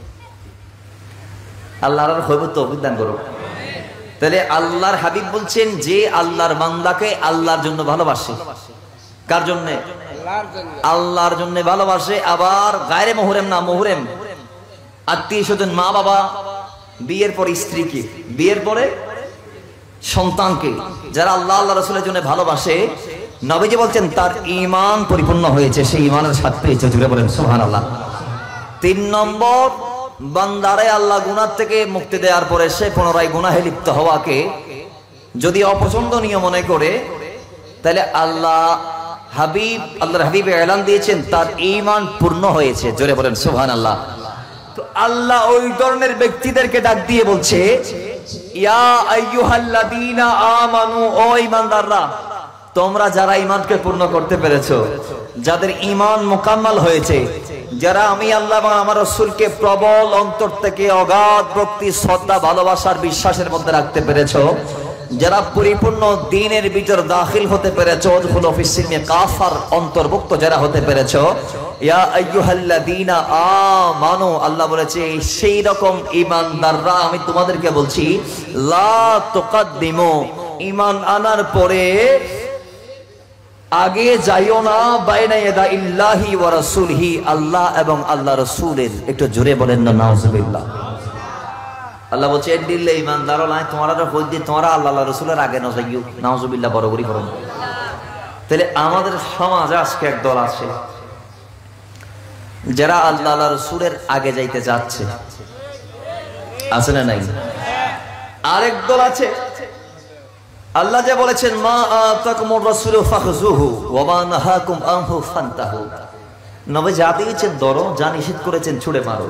[SPEAKER 1] আল্লাহর হইব তৌফিক দান করো। তাহলে আল্লাহর হাবিব বলছেন যে আল্লাহর বান্দাকে আল্লাহর জন্য ভালোবাসে। কার জন্য? আল্লাহর জন্য ভালোবাসে। আবার গায়রে মুহরম না, মুহরম আত্মীয় স্বজন, মা বাবা, বিয়ের পরে স্ত্রীকে, বিয়ের পরে সন্তানকে, যারা আল্লাহ আল্লাহ রাসূলের জন্য ভালোবাসে, নবীজি বলছেন তার ঈমান পরিপূর্ণ হয়েছে, সেই ঈমানের স্বাদ পেয়েছে। জুড়ে বলেন সুবহানাল্লাহ। 3 নম্বর, বান্দারে আল্লাহ গুনাহ থেকে মুক্তি দেওয়ার পরে সে পুনরায় গুনাহে লিপ্ত হওয়াকে যদি অপছন্দনীয় মনে করে, তাহলে আল্লাহর হাবিব এলান দিয়েছেন তার ঈমান পূর্ণ হয়েছে। জোরে বলেন সুবহানাল্লাহ। তো আল্লাহ ওই ধরনের ব্যক্তিদেরকে ডাক দিয়ে বলছে, ইয়া আইয়ুহাল্লাযীনা আমানু, ও ঈমানদাররা, তোমরা যারা ঈমানকে পূর্ণ করতে পেরেছো, যাদের ঈমান মুকাম্মাল হয়েছে, যারা আমি আল্লাহ এবং আমার রাসূলকে প্রবল অন্তর থেকে অগাধ ভক্তি, শ্রদ্ধা, ভালোবাসার, বিশ্বাসের মধ্যে রাখতে পেরেছো, যারা পরিপূর্ণ দ্বীনের ভিতর দাখিল হতে পেরেছো, উদখুলু ফিস-সিলমি কাফার অন্তর্ভুক্ত যারা হতে পেরেছো, ইয়া আইয়ুহাল্লাযীনা আমানু, আল্লাহ বলেছে সেই রকম ঈমানদাররা আমি তোমাদেরকে বলছি, লা তুকাদ্দিমু, ঈমান আনার পরে আগে যাইও না, বাইনা ইয়াদা ইল্লাহি ওয়া রাসূলিহি, আল্লাহ এবং আল্লাহ রাসূলের। একটু জোরে বলেন না নাউজুবিল্লাহ। আল্লাহ বলছে দিল্লে ঈমানদার লাই তোমরা হইতে তোমরা আল্লাহ আল্লাহ রাসূলের আগে না যাইও, নাউজুবিল্লাহ বড় করি করুন। তাহলে আমাদের সমাজে আজকে এক দল আছে যারা আল্লাহ আল্লাহ রাসূলের আগে যাইতে যাচ্ছে, আছে না নাই? আরেক দল আছে, আল্লাহ যে বলেছেন মা আতাকুমুর রাসূলু ফাখযুহু ওয়া মা নাহাকুম আনহু ফান্তাহু, নবী যা দিয়েছেন ধরো, যা নিষেধ করেছেন ছুড়ে মারো।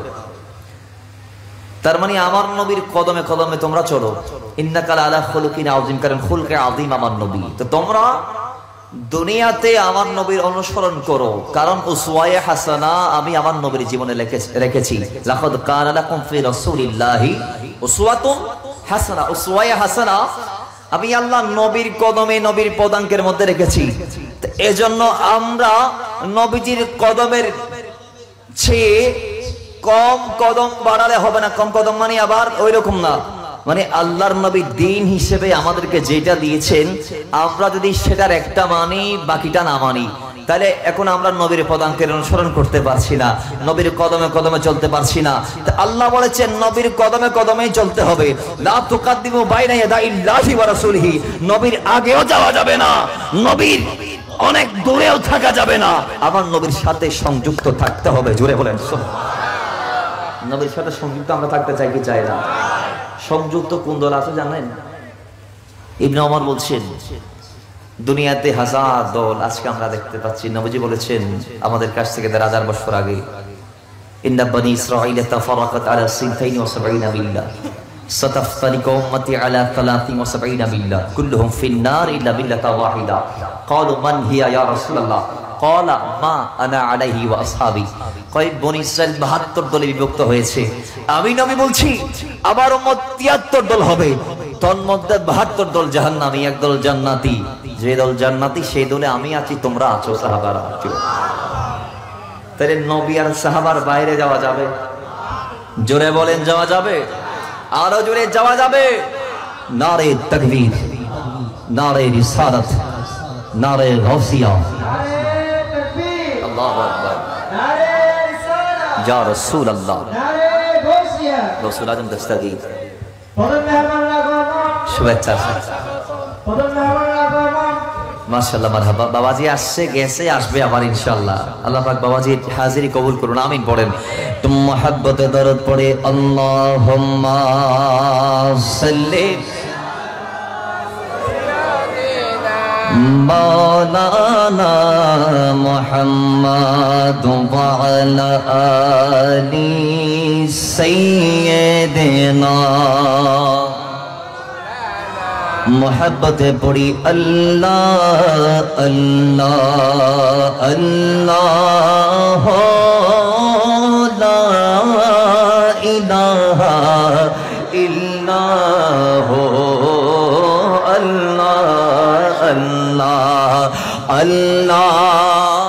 [SPEAKER 1] তার মানে আমার নবীর কদমে কদমে তোমরা চলো। ইন্নাকা আলা খুলুকিন আযীম, কারণ খুলকে আযীম আমার নবী। তো তোমরা দুনিয়াতে আমার নবীর অনুসরণ করো, কারণ উসওয়ায়ে হাসানা আমি আমার নবীর জীবনে রেখেছি। লাকাদ কানা লাকুম ফি রাসূলিল্লাহি উসওয়াতুন হাসানা, উসওয়ায়ে হাসানা আমি আল্লাহ নবীর কদমে, নবীর পদাঙ্কের মধ্যে রেখেছি। এজন্য আমরা নবীজির কদমের চেয়ে কম কদম বাড়ালে হবে না। কম কদম মানে আবার ওই রকম না, মানে আল্লাহর নবী দ্বীন হিসেবে আমাদেরকে যেটা দিয়েছেন, আমরা যদি সেটার একটা মানি বাকিটা না মানি, তাহলে এখন আমরা নবীর পদাঙ্কের অনুসরণ করতে পারছি না, নবীর কদমে কদমে চলতে পারছি না। আল্লাহ বলেছেন নবীর কদমে কদমেই চলতে হবে। লা তুকাদ্দিমু বাইনা ইয়াদাইল্লাহি ওয়া রাসূলিহি, নবীর আগেও যাওয়া যাবে না, নবীর অনেক দূরেও থাকা যাবে না, আমার নবীর সাথে সংযুক্ত থাকতে হবে। জোরে বলেন সুবহানাল্লাহ। নবীর সাথে সংযুক্ত আমরা থাকতে চাই কি চাই না? সংযুক্ত কোন দল আছে জানেন? ইবনে ওমর বলছেন দুনিয়াতে হাজার দল আজকে আমরা দেখতে পাচ্ছি। নবীজি বলেছেন আমাদের কাছ থেকে 1000 বছর আগে, ইন্না বনি ইসরাঈল তাফারাকাত আলা 72 মিল্লাহ, সাতাফতারিকু উম্মতি আলা 73 মিল্লাহ, কুল্লুহুম ফিন-নার ইল্লা মিল্লাতা ওয়াহিদা। ক্বালু মান হিয়া ইয়া রাসূলুল্লাহ? ক্বালা মা আনা আলাইহি ওয়া আসহাবি। কয় বনি ইসরাঈল 72 দলে বিভক্ত হয়েছে। আমি নবী বলছি আমার উম্মত 73 দল হবে, তন্মধ্যে 72 দল জাহান্নামী, এক দল জান্নাতি। যে দল জান্নাতি সেই দলে আমি আছি, তোমরা আছো, সাহাবারা আছো। তাহলে নবী আর সাহাবার বাইরে যাওয়া যাবে? জোরে বলেন যাওয়া যাবে? আরো জোরে যাওয়া যাবে? নারে তাকবীর, নারে রিসালাত, নারে গাউসিয়া,
[SPEAKER 2] নারে তাকবীর,
[SPEAKER 1] আল্লাহু আকবার,
[SPEAKER 2] নারে রিসালাত,
[SPEAKER 1] ইয়া রাসূলুল্লাহ,
[SPEAKER 2] নারে গাউসিয়া,
[SPEAKER 1] রাসূল আজম দস্তগীর।
[SPEAKER 2] প্রধান মেহমান আগমন,
[SPEAKER 1] শুভেচ্ছা।
[SPEAKER 2] প্রধান মেহমান আগমন।
[SPEAKER 1] মাশাআল্লাহ, মারহাবা। বাবাজি আসছে, গেছে, আসবে আবার ইনশাআল্লাহ। আল্লাহ পাক বাবাজির হাজিরি কবুল করুন, আমিন পড়েন। তুম মুহাব্বতে দরুদ পড়ে আল্লাহুম্মা সাল্লি মাওলানা মুহাম্মাদ ওয়া আলা আলি সাইয়্যিদিনা। মোহাব্বতে পড়ি আল্লাহ আল্লাহ আল্লাহ, লা ইলাহা ইল্লাল্লাহ, আল্লাহ আল্লাহ আল্লাহ।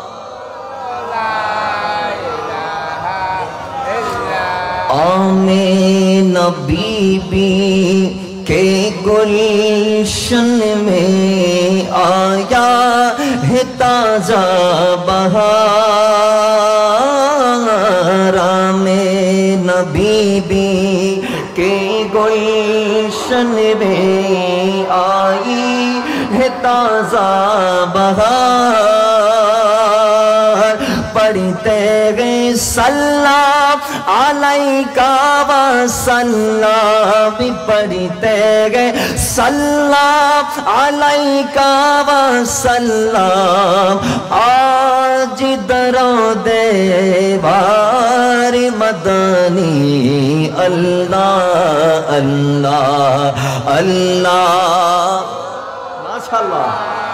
[SPEAKER 1] आमीन बीबी के गुलशन में आया है ताजा बहार। आमीन बीबी के गुलशन में आई है ताजा बहार। पढ़ते गए सल्लाम अलैका वसल्लम, पढ़ते गए सल्लाम अलैका वसल्लम। आज दरोदे बार मदनी अल्लाह अल्लाह अल्लाह। माशाअल्लाह।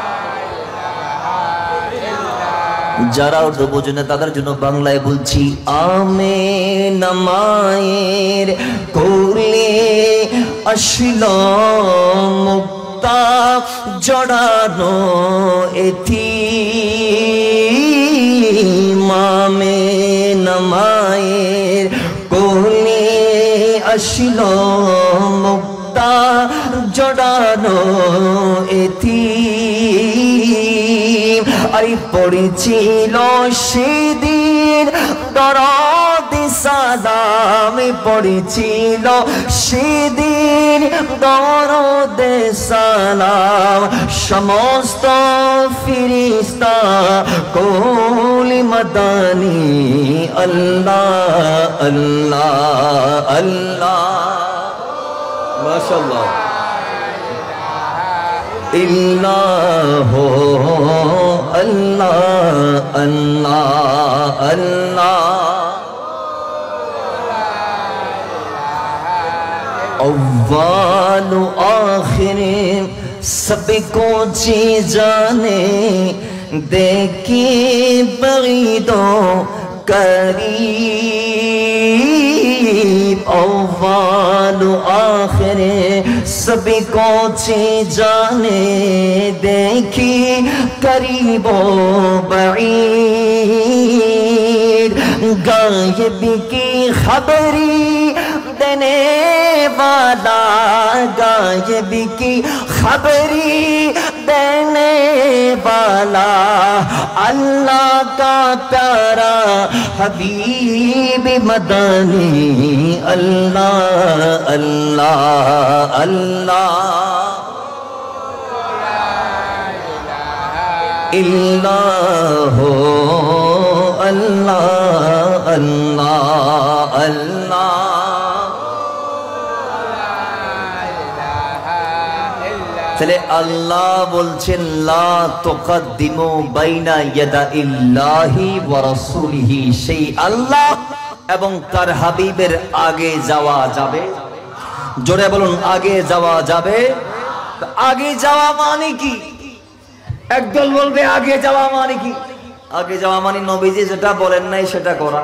[SPEAKER 1] যারা উর্দু বোঝে না তাদের জন্য বাংলায় বলছি। আমিন মায়ের কোলে আসলো মুক্তা জড়ানো এতিম। আমিন মায়ের কোলে আসলো মুক্তা জড়ানো এতিম। আরে পড়েছিল সেদিন দরদ সালাম, পড়েছিল সেদিন দরদ সালাম। সমস্ত ফিরিস্তা কোলি মদানি আল্লাহ আল্লাহ আল্লাহ। মাশাআল্লাহ। ইল্লাহ আল্লাহ আল্লাহ আল্লাহ। अव्वल आखिर सबको जी जाने, देखे बगीदों करीब। अव्वल आखिर सबको जी जाने, देखी करीबो बईद। गायब की खबरी देने वाला, गायब की खबरी देने वाला, अल्लाह का प्यारा हबीब मदनी अल्लाह अल्लाह अल्लाह। इल्लाह अल्लाह अल्लाह अल्लाह। তাহলে আল্লাহ বলছেন লা তুকদ্দিমু বাইনা ইয়াদাইল্লাহি ওয়া রাসূলিহি, সেই আল্লাহ এবং তার হাবিবের আগে যাওয়া যাবে। জোরে বলুন, আগে যাওয়া যাবে। আগে যাওয়া মানে কি? একদল বলবে আগে যাওয়া মানে কি? আগে যাওয়া মানে নবীজি যেটা বলেন নাই সেটা করা,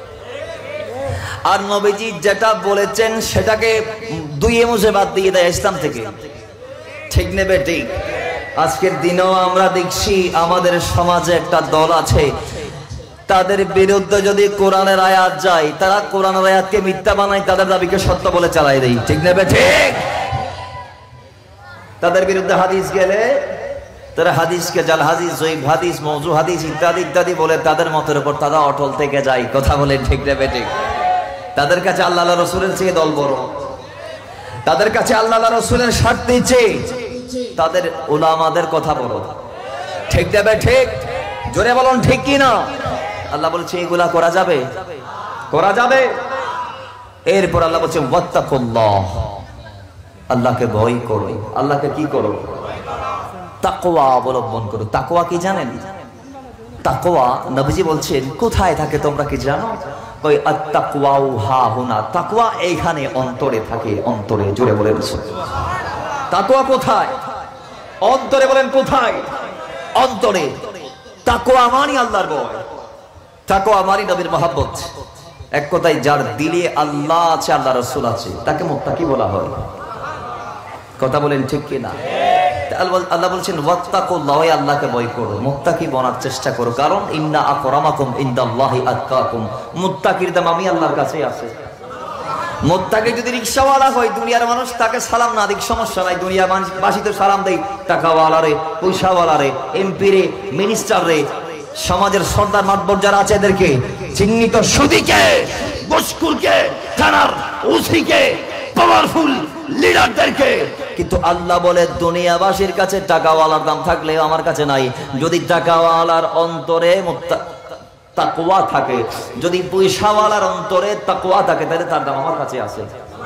[SPEAKER 1] আর নবীজি যেটা বলেছেন সেটাকে দুইয়ে মুছে বাদ দিয়ে দেয় ইসলাম থেকে। ঠিক নেবে ঠিক। আজকের দিনেও আমরা দেখছি আমাদের সমাজে একটা দল আছে, তাদের বিরুদ্ধে যদি কোরআনের আয়াত যায় তারা কোরআনের আয়াতকে মিথ্যা বানায়, তাদের দাবিকে সত্য বলে চালাই দেয়। ঠিক নেবে ঠিক। তাদের বিরুদ্ধে হাদিস গেলে তারা হাদিসকে জাল হাদিস, জয়ীফ হাদিস, মওযু হাদিস ইত্যাদি ইত্যাদি বলে তাদের মতের উপর তারা অটল থেকে যায়। কথা বলে ঠিক না বেঠিক? তাদের কাছে আল্লাহ রাসূলের চেয়ে দল বড়, তাদের কাছে আল্লাহ রাসূলের স্বার্থের চেয়ে তাদের উলামাদের কথা বড়। ঠিক না বেঠিক? জোরে বলুন ঠিক কি না? আল্লাহ বলছে এগুলা করা যাবে, করা যাবে। এরপর আল্লাহ বলছে ওয়াত্তাকুল্লাহ, আল্লাহকে ভয় করো। আল্লাহকে কি করো? তাকওয়া অবলম্বন করো। তাকওয়া কি জানেন? তাকওয়া নবীজি বলছেন কোথায় থাকে তোমরা কি জানো? ওই আত-তাকওয়াউ হা হুনা, তাকওয়া এইখানে অন্তরে থাকে, অন্তরে। জোরে বলেন তাকওয়া কোথায়? অন্তরে। বলেন কোথায়? অন্তরে। তাকওয়া মানে আল্লাহর ভয়, তাকওয়া মানে নবীর মহব্বত। এক কথায় যার দিলে আল্লাহ আছে, আল্লাহ রাসূল আছে, তাকে মুত্তাকি বলা হয়। কথা বলেন ঠিক কি না? আল্লাহ বলছেন ওয়াত্তাকুল্লাহ, আল্লাহকে ভয় করো, মুত্তাকি বনার চেষ্টা করো। কারণ ইন্না আকরামাকুম ইনদাল্লাহি আতকাকুম, মুত্তাকির দাম আমি আল্লাহর কাছেই আছে। মুত্তাকি যদি রিকশাওয়ালা হয়, দুনিয়ার মানুষ তাকে সালাম না দিক সমস্যা নাই, দুনিয়ার বাসী তো সালাম দেয় টাকাওয়ালারে, পয়সাওয়ালারে, এমপি রে, মিনিস্টার রে, সমাজের সর্দার মাতবর যারা আছে এদেরকে, চিহ্নিত সুদীকে, বসকুরকে, থানার ওসিকে, পাওয়ারফুল লিডারদেরকে। কিন্তু আল্লাহ বলে দুনিয়াবাসীর কাছে টাকাওয়ালার দাম থাকলে আমার কাছে নাই। যদি টাকাওয়ালার অন্তরে তাকওয়া থাকে, যদি পয়সাওয়ালার অন্তরে তাকওয়া থাকে, তাহলে তার দাম আমার কাছে আছে।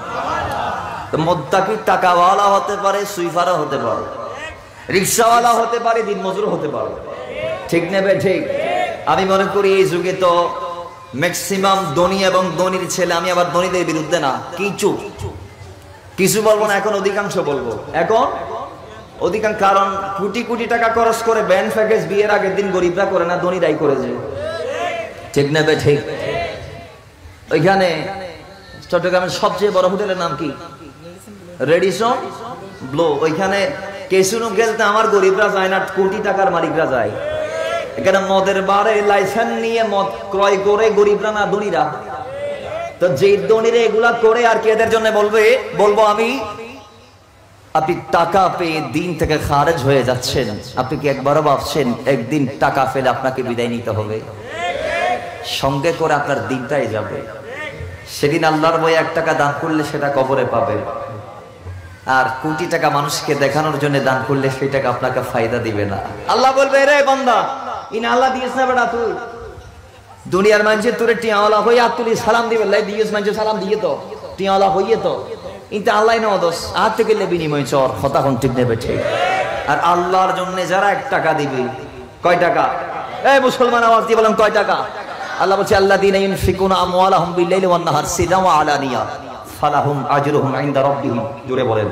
[SPEAKER 1] তো মুত্তাকি টাকাওয়ালা হতে পারে, সুইফারও হতে পারে, রিকশাওয়ালা হতে পারে, দিনমজুর হতে পারে। ঠিক নেবে ঠিক? আমি মনে করি এই যুগে তো ম্যাক্সিমাম ধনী এবং ধনীর ছেলে। আমি আবার ধনীদের বিরুদ্ধে না, কিছু বলবো না, এখন অধিকাংশ বলবো। এখন অধিকাংশ, কারণ কোটি কোটি টাকা খরচ করে ব্যান্ড প্যাকেজ বিয়ের আগের দিন গরিবরা করে না, ধনীরাই করেছে। ঠিক নেবে ঠিক? ওইখানে চট্টগ্রামের সবচেয়ে বড় হোটেলের নাম কি? Radisson Blu. ওইখানে কেসুনো গেলতে আমার গরিবরা যায় না, কোটি টাকার মালিকরা যায়। এখানে মদের বারে লাইসেন্স নিয়ে মদ ক্রয় করে গরিবরা না, ধনীরা। তো যে ধনীরা এগুলা করে আর কি এদের জন্য বলবো আমি, আপনি টাকা পেয়ে দিন থেকে খারেজ হয়ে যাচ্ছেন, আপনি কি একবারও ভাবছেন একদিন টাকা ফেলে আপনাকে বিদায় নিতে হবে? সঙ্গে করে আপনার দিনটাই যাবে। সেদিন আল্লাহর ভয়ে 1 টাকা দান করলে সেটা কবরে পাবে, আর কোটি টাকা মানুষকে দেখানোর জন্য দান করলে সেই টাকা আপনাকে ফায়দা দিবে না। আল্লাহ বলবে রে বান্দা, ইন আল্লাহ দিয়েছ না বেটা, তুই দুনিয়ার মানুষে তোরে টিয়াওয়ালা হয়ে আর তুই সালাম দিবে, লাই দিয়েছ মানুষ সালাম দিয়ে তো টিয়াওয়ালা হইয়ে তো, কিন্তু আল্লাহ না দোষ আর থেকে বিনিময় চর কথা কোন ঠিক নেবে ঠিক? আর আল্লাহর জন্য যারা 1 টাকা দিবে, কয় টাকা? এই মুসলমান আওয়াজ দিয়ে বলেন কয় টাকা? আল্লাহ বলছে আল্লাযীনা ইউনফিকুনা আমওয়ালাহুম বিল-লাইলি ওয়ান-নাহার সিররান ওয়া আলানিয়া ফালাহুম আজরুহুম ইনদা রাব্বিহিম। জোরে বলেন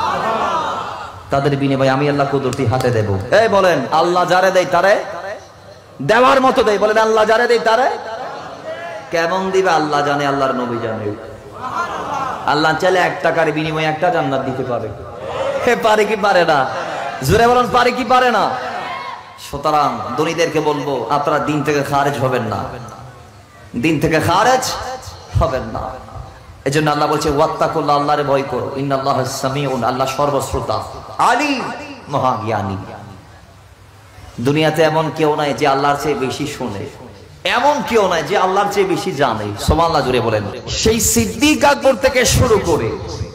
[SPEAKER 1] তাদের বিনিময়ে আমি আল্লাহ কুদরতি হাতে দেব। এই বলেন আল্লাহ যারে দেয় তারে দেওয়ার মতো দেয়। বলেন আল্লাহ যারে দেয় তারে কেমন দিবে আল্লাহ জানে, আল্লাহর নবী জানে। আল্লাহ চাইলে 1 টাকার বিনিময়ে 1টা জান্নাত দিতে পারে। পারে কি পারে না? জোরে বলেন পারে কি পারে না? সুতরাং ধনীদেরকে বলবো আপনারা দিন থেকে খারেজ হবেন না, দিন থেকে খারেজ হবেন না। এজন্য আল্লাহ বলছে ওয়াত্তাকুল্লাহ, আল্লাহরে ভয় করো। ইন্নাল্লাহা সামিউন, আল্লাহ সর্বশ্রোতা, আলিম, মহাজ্ঞানী। দুনিয়াতে এমন কেউ নাই যে আল্লাহর চেয়ে বেশি শুনে, এমন কেউ নাই যে আল্লাহর চেয়ে বেশি জানে। সুবহানাল্লাহ জুড়ে বলেন। সেই সিদ্দিক আকবর থেকে শুরু করে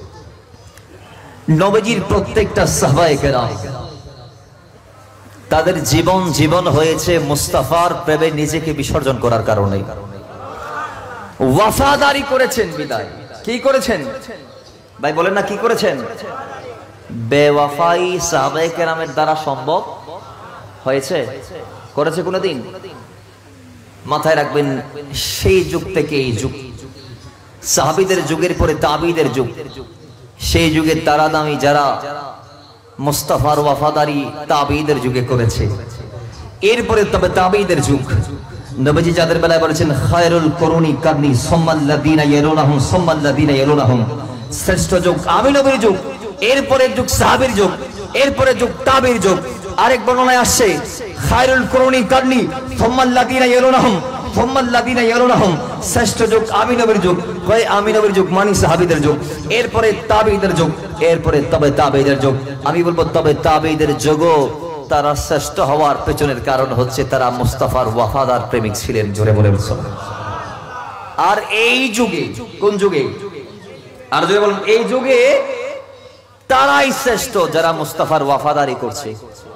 [SPEAKER 1] নবীজির প্রত্যেকটা সাহাবায়ে কেরাম, তাদের জীবন হয়েছে মুস্তাফার প্রেমে নিজেকে বিসর্জন করার কারণে। ওয়াফাদারি করেছেন বিদায়। কি করেছেন ভাই বলেন না, কি করেছেন? বেওয়াফাই সাহাবায়ে কেরামের দ্বারা সম্ভব হয়েছে? করেছে কোনদিন? মাথায় রাখবেন, সেই যুগ থেকে এই যুগ, সাহাবীদের যুগের পরে তাবিঈদের যুগ, সেই যুগে তারা দামি যারা মুস্তাফার ওয়াফাদারি তাবিঈদের যুগে করেছে। এরপরে তবে তাবিঈদের যুগ, নবীজি যাদের বেলায় বলেছেন খায়রুল কুরুনি কারনি সুম্মাল্লাযীনা ইয়ালুনাহুম সুম্মাল্লাযীনা ইয়ালুনাহুম, শ্রেষ্ঠ যুগ আমি নবীর যুগ, এরপরে যুগ সাহাবীর যুগ, এরপরে যুগ তাবিঈর যুগ। আরেক বর্ণনায় আসছে খায়রুল কুরুনি কারনি সুম্মাল্লাযীনা ইয়ালুনাহুম সুম্মাল্লাযীনা ইয়ালুনাহুম, শ্রেষ্ঠ যুগ আমি নবীর যুগ। কয় আমি নবীর যুগ মানে সাহাবীদের যুগ, এরপরে তাবিঈদের যুগ, এরপরে তবে তাবিঈদের যুগ। আমি বলবো তবে তাবিঈদের যুগও তারা শ্রেষ্ঠ হওয়ার পেছনের কারণ হচ্ছে তারা মুস্তাফার ওয়াফাদার প্রেমিক ছিলেন। জোরে বলেন সুবহানাল্লাহ। আর এই যুগে, কোন যুগে? আর জোরে বলেন, এই যুগে তারাই শ্রেষ্ঠ যারা মুস্তাফার ওয়াফাদারি করছে।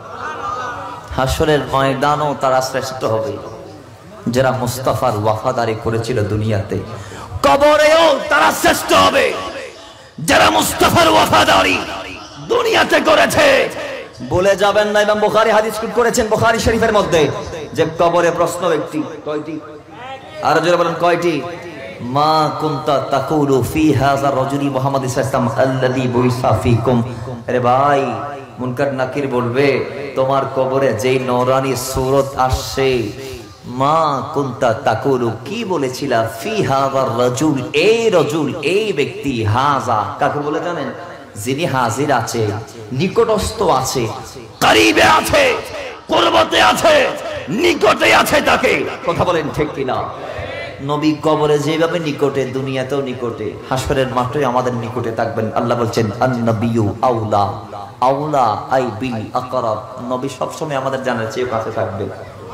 [SPEAKER 1] হাসরের ময়দানও তারা শ্রেষ্ঠ হবে যারা মুস্তাফার ওয়াফাদারি করেছিল দুনিয়াতে। কবরেও তারা শ্রেষ্ঠ হবে যারা মুস্তাফার ওয়াফাদারি দুনিয়াতে করেছে। বলে যাবেন না, ইমাম বুখারী হাদিস কোট করেছেন বুখারী শরীফের মধ্যে, যে কবরে প্রশ্ন ব্যক্তি কয়টি? আর যারা বলেন কয়টি? মা কুনতা তাকুলু ফি হাযা রাজুলি মুহাম্মদ সাল্লাল্লাহু আলাইহি ওয়াসাল্লাম আল্লাযী বুইসা ফীকুম। আরে ভাই, মুনকার নাকির বলবে তোমার কবরে যেই নূরানী সূরত আসছে, মা কুনতা তাকুলু, কি বলেছিলা? ফি হাযা রাজুল, এই রাজুল, এই ব্যক্তি। হাযা কাকে বলে জানেন? যিনি হাজির আছে, নিকটস্থ আছে, করিবে আছে, পূর্বতে আছে, নিকটে আছে, তাকে। কথা বলেন ঠিক কিনা? নবী কবরে যেভাবে নিকটে, দুনিয়াতেও নিকটে, হাসরের মাঠে আমাদের নিকটে থাকবেন। আল্লাহ বলছেন আন-নাবিয়্যু আউলা, আউলা আই বিল আকরাব। নবী সবসময় আমাদের জানার চেয়ে কাছে থাকবে।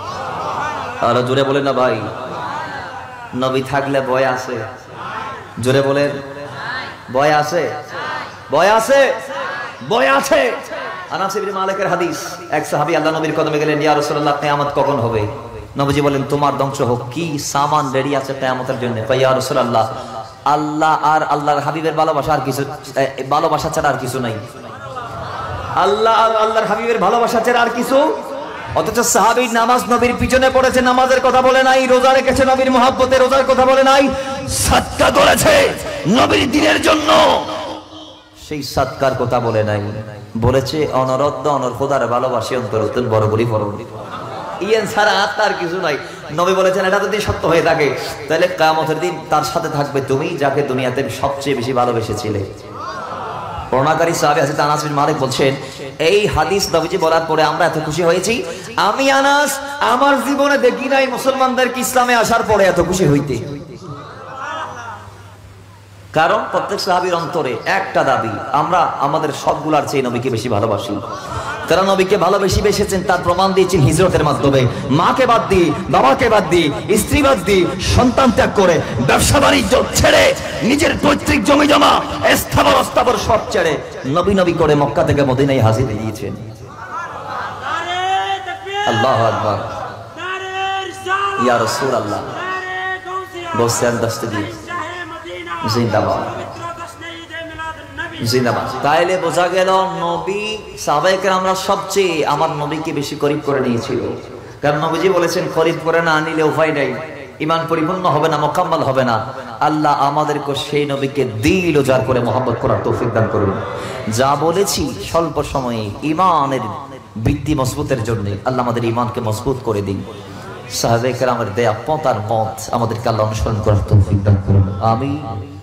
[SPEAKER 1] আর জোরে বলেন না ভাই, নবী থাকলে ভয় আছে? জোরে বলেন, ভয় আছে? ভয় আছে? ভয় আছে। আনাস ইবনে মালিকের হাদিস, এক সাহাবী আল্লাহ নবীর কদমে গেলেন, ইয়া রাসূলুল্লাহ কিয়ামত কখন হবে? নবীজি বলেন তোমার ধ্বংস হোক, কি সামান রেডি আছে কিয়ামতের জন্য? ইয়া রাসূলুল্লাহ, আল্লাহ আর আল্লাহর হাবিবের ভালোবাসা, আর কিছু, ভালোবাসা ছাড়া আর কিছু নাই। আল্লাহ আর আল্লাহর হাবিবের ভালোবাসা ছাড়া আর কিছু। অথচ সাহাবী নামাজ নবীর পিছনে পড়েছে, নামাজের কথা বলে নাই। রোজা রেখেছে, নবীর মহব্বতে রোজার কথা বলে নাই। সাদকা করেছে নবীর দ্বীনের জন্য, সেই সাদকার কথা বলে নাই। বলেছে অনরদ্দ অনর খোদার ভালোবাসি অন্তর অত্যন্ত বড় বড়ি বড় ইয়েন ছাড়া আর কিছু নাই। নবী বলেছেন এটা যদি সত্য হয়ে থাকে তাহলে কিয়ামতের দিন তার সাথে থাকবে তুমি যাকে দুনিয়াতে সবচেয়ে বেশি ভালোবেসেছিলে। বর্ণনাকারী সাহাবী হযরত আনাস বিন মালিক বলছেন, এই হাদিস নবীজি বলার পরে আমরা এত খুশি হয়েছি, আমি আনাস আমার জীবনে দেখি নাই মুসলমানদেরকে ইসলামে আসার পরে এত খুশি হইতে। কারণ প্রত্যেক সাহাবীর অন্তরে একটা দাবি, আমরা আমাদের সবগুলার চেয়ে নবীকে বেশি ভালোবাসি। তারা নবীকে ভালোবেসে বেসেছেন, তার প্রমাণ দিয়েছেন হিজরতের মাধ্যমে। মাকে বাদ দিয়ে, বাবাকে বাদ দিয়ে, স্ত্রী বাদ দিয়ে, সন্তান ত্যাগ করে, ব্যবসা বাণিজ্য ছেড়ে, নিজের পৈতৃক জমি জমা স্থাবর অস্থাবর সব ছেড়ে নবী নবী করে মক্কা থেকে মদিনায় হাজির দিয়েছেন। আল্লাহু আকবার, ইয়া রাসূলুল্লাহ বলছেন দস্তগীর জিন্দাবাদ জিন্দাবাদ। তাইলে বোঝা গেল নবী সাহাবায়ে কেরামরা সবচেয়ে আমার নবীকে বেশি করিব করে নিয়েছিল। কারণ নবীজি বলেছেন করিব করে না আনিলে উপায় নাই, ঈমান পরিপূর্ণ হবে না, মোকাম্মল হবে না। আল্লাহ আমাদেরকে সেই নবীকে দিল উজাড় করে মহব্বত করার তৌফিক দান করুন। যা বলেছি স্বল্প সময়ে ঈমানের ভিত্তি মজবুতের জন্য আল্লাহ আমাদের ঈমানকে মজবুত করে দিন। সাহাবায়ে কেরামের দেয়া পথ আর মত আমাদেরকে আল্লাহ অনুসরণ করার তৌফিক দান করুন। আমিন।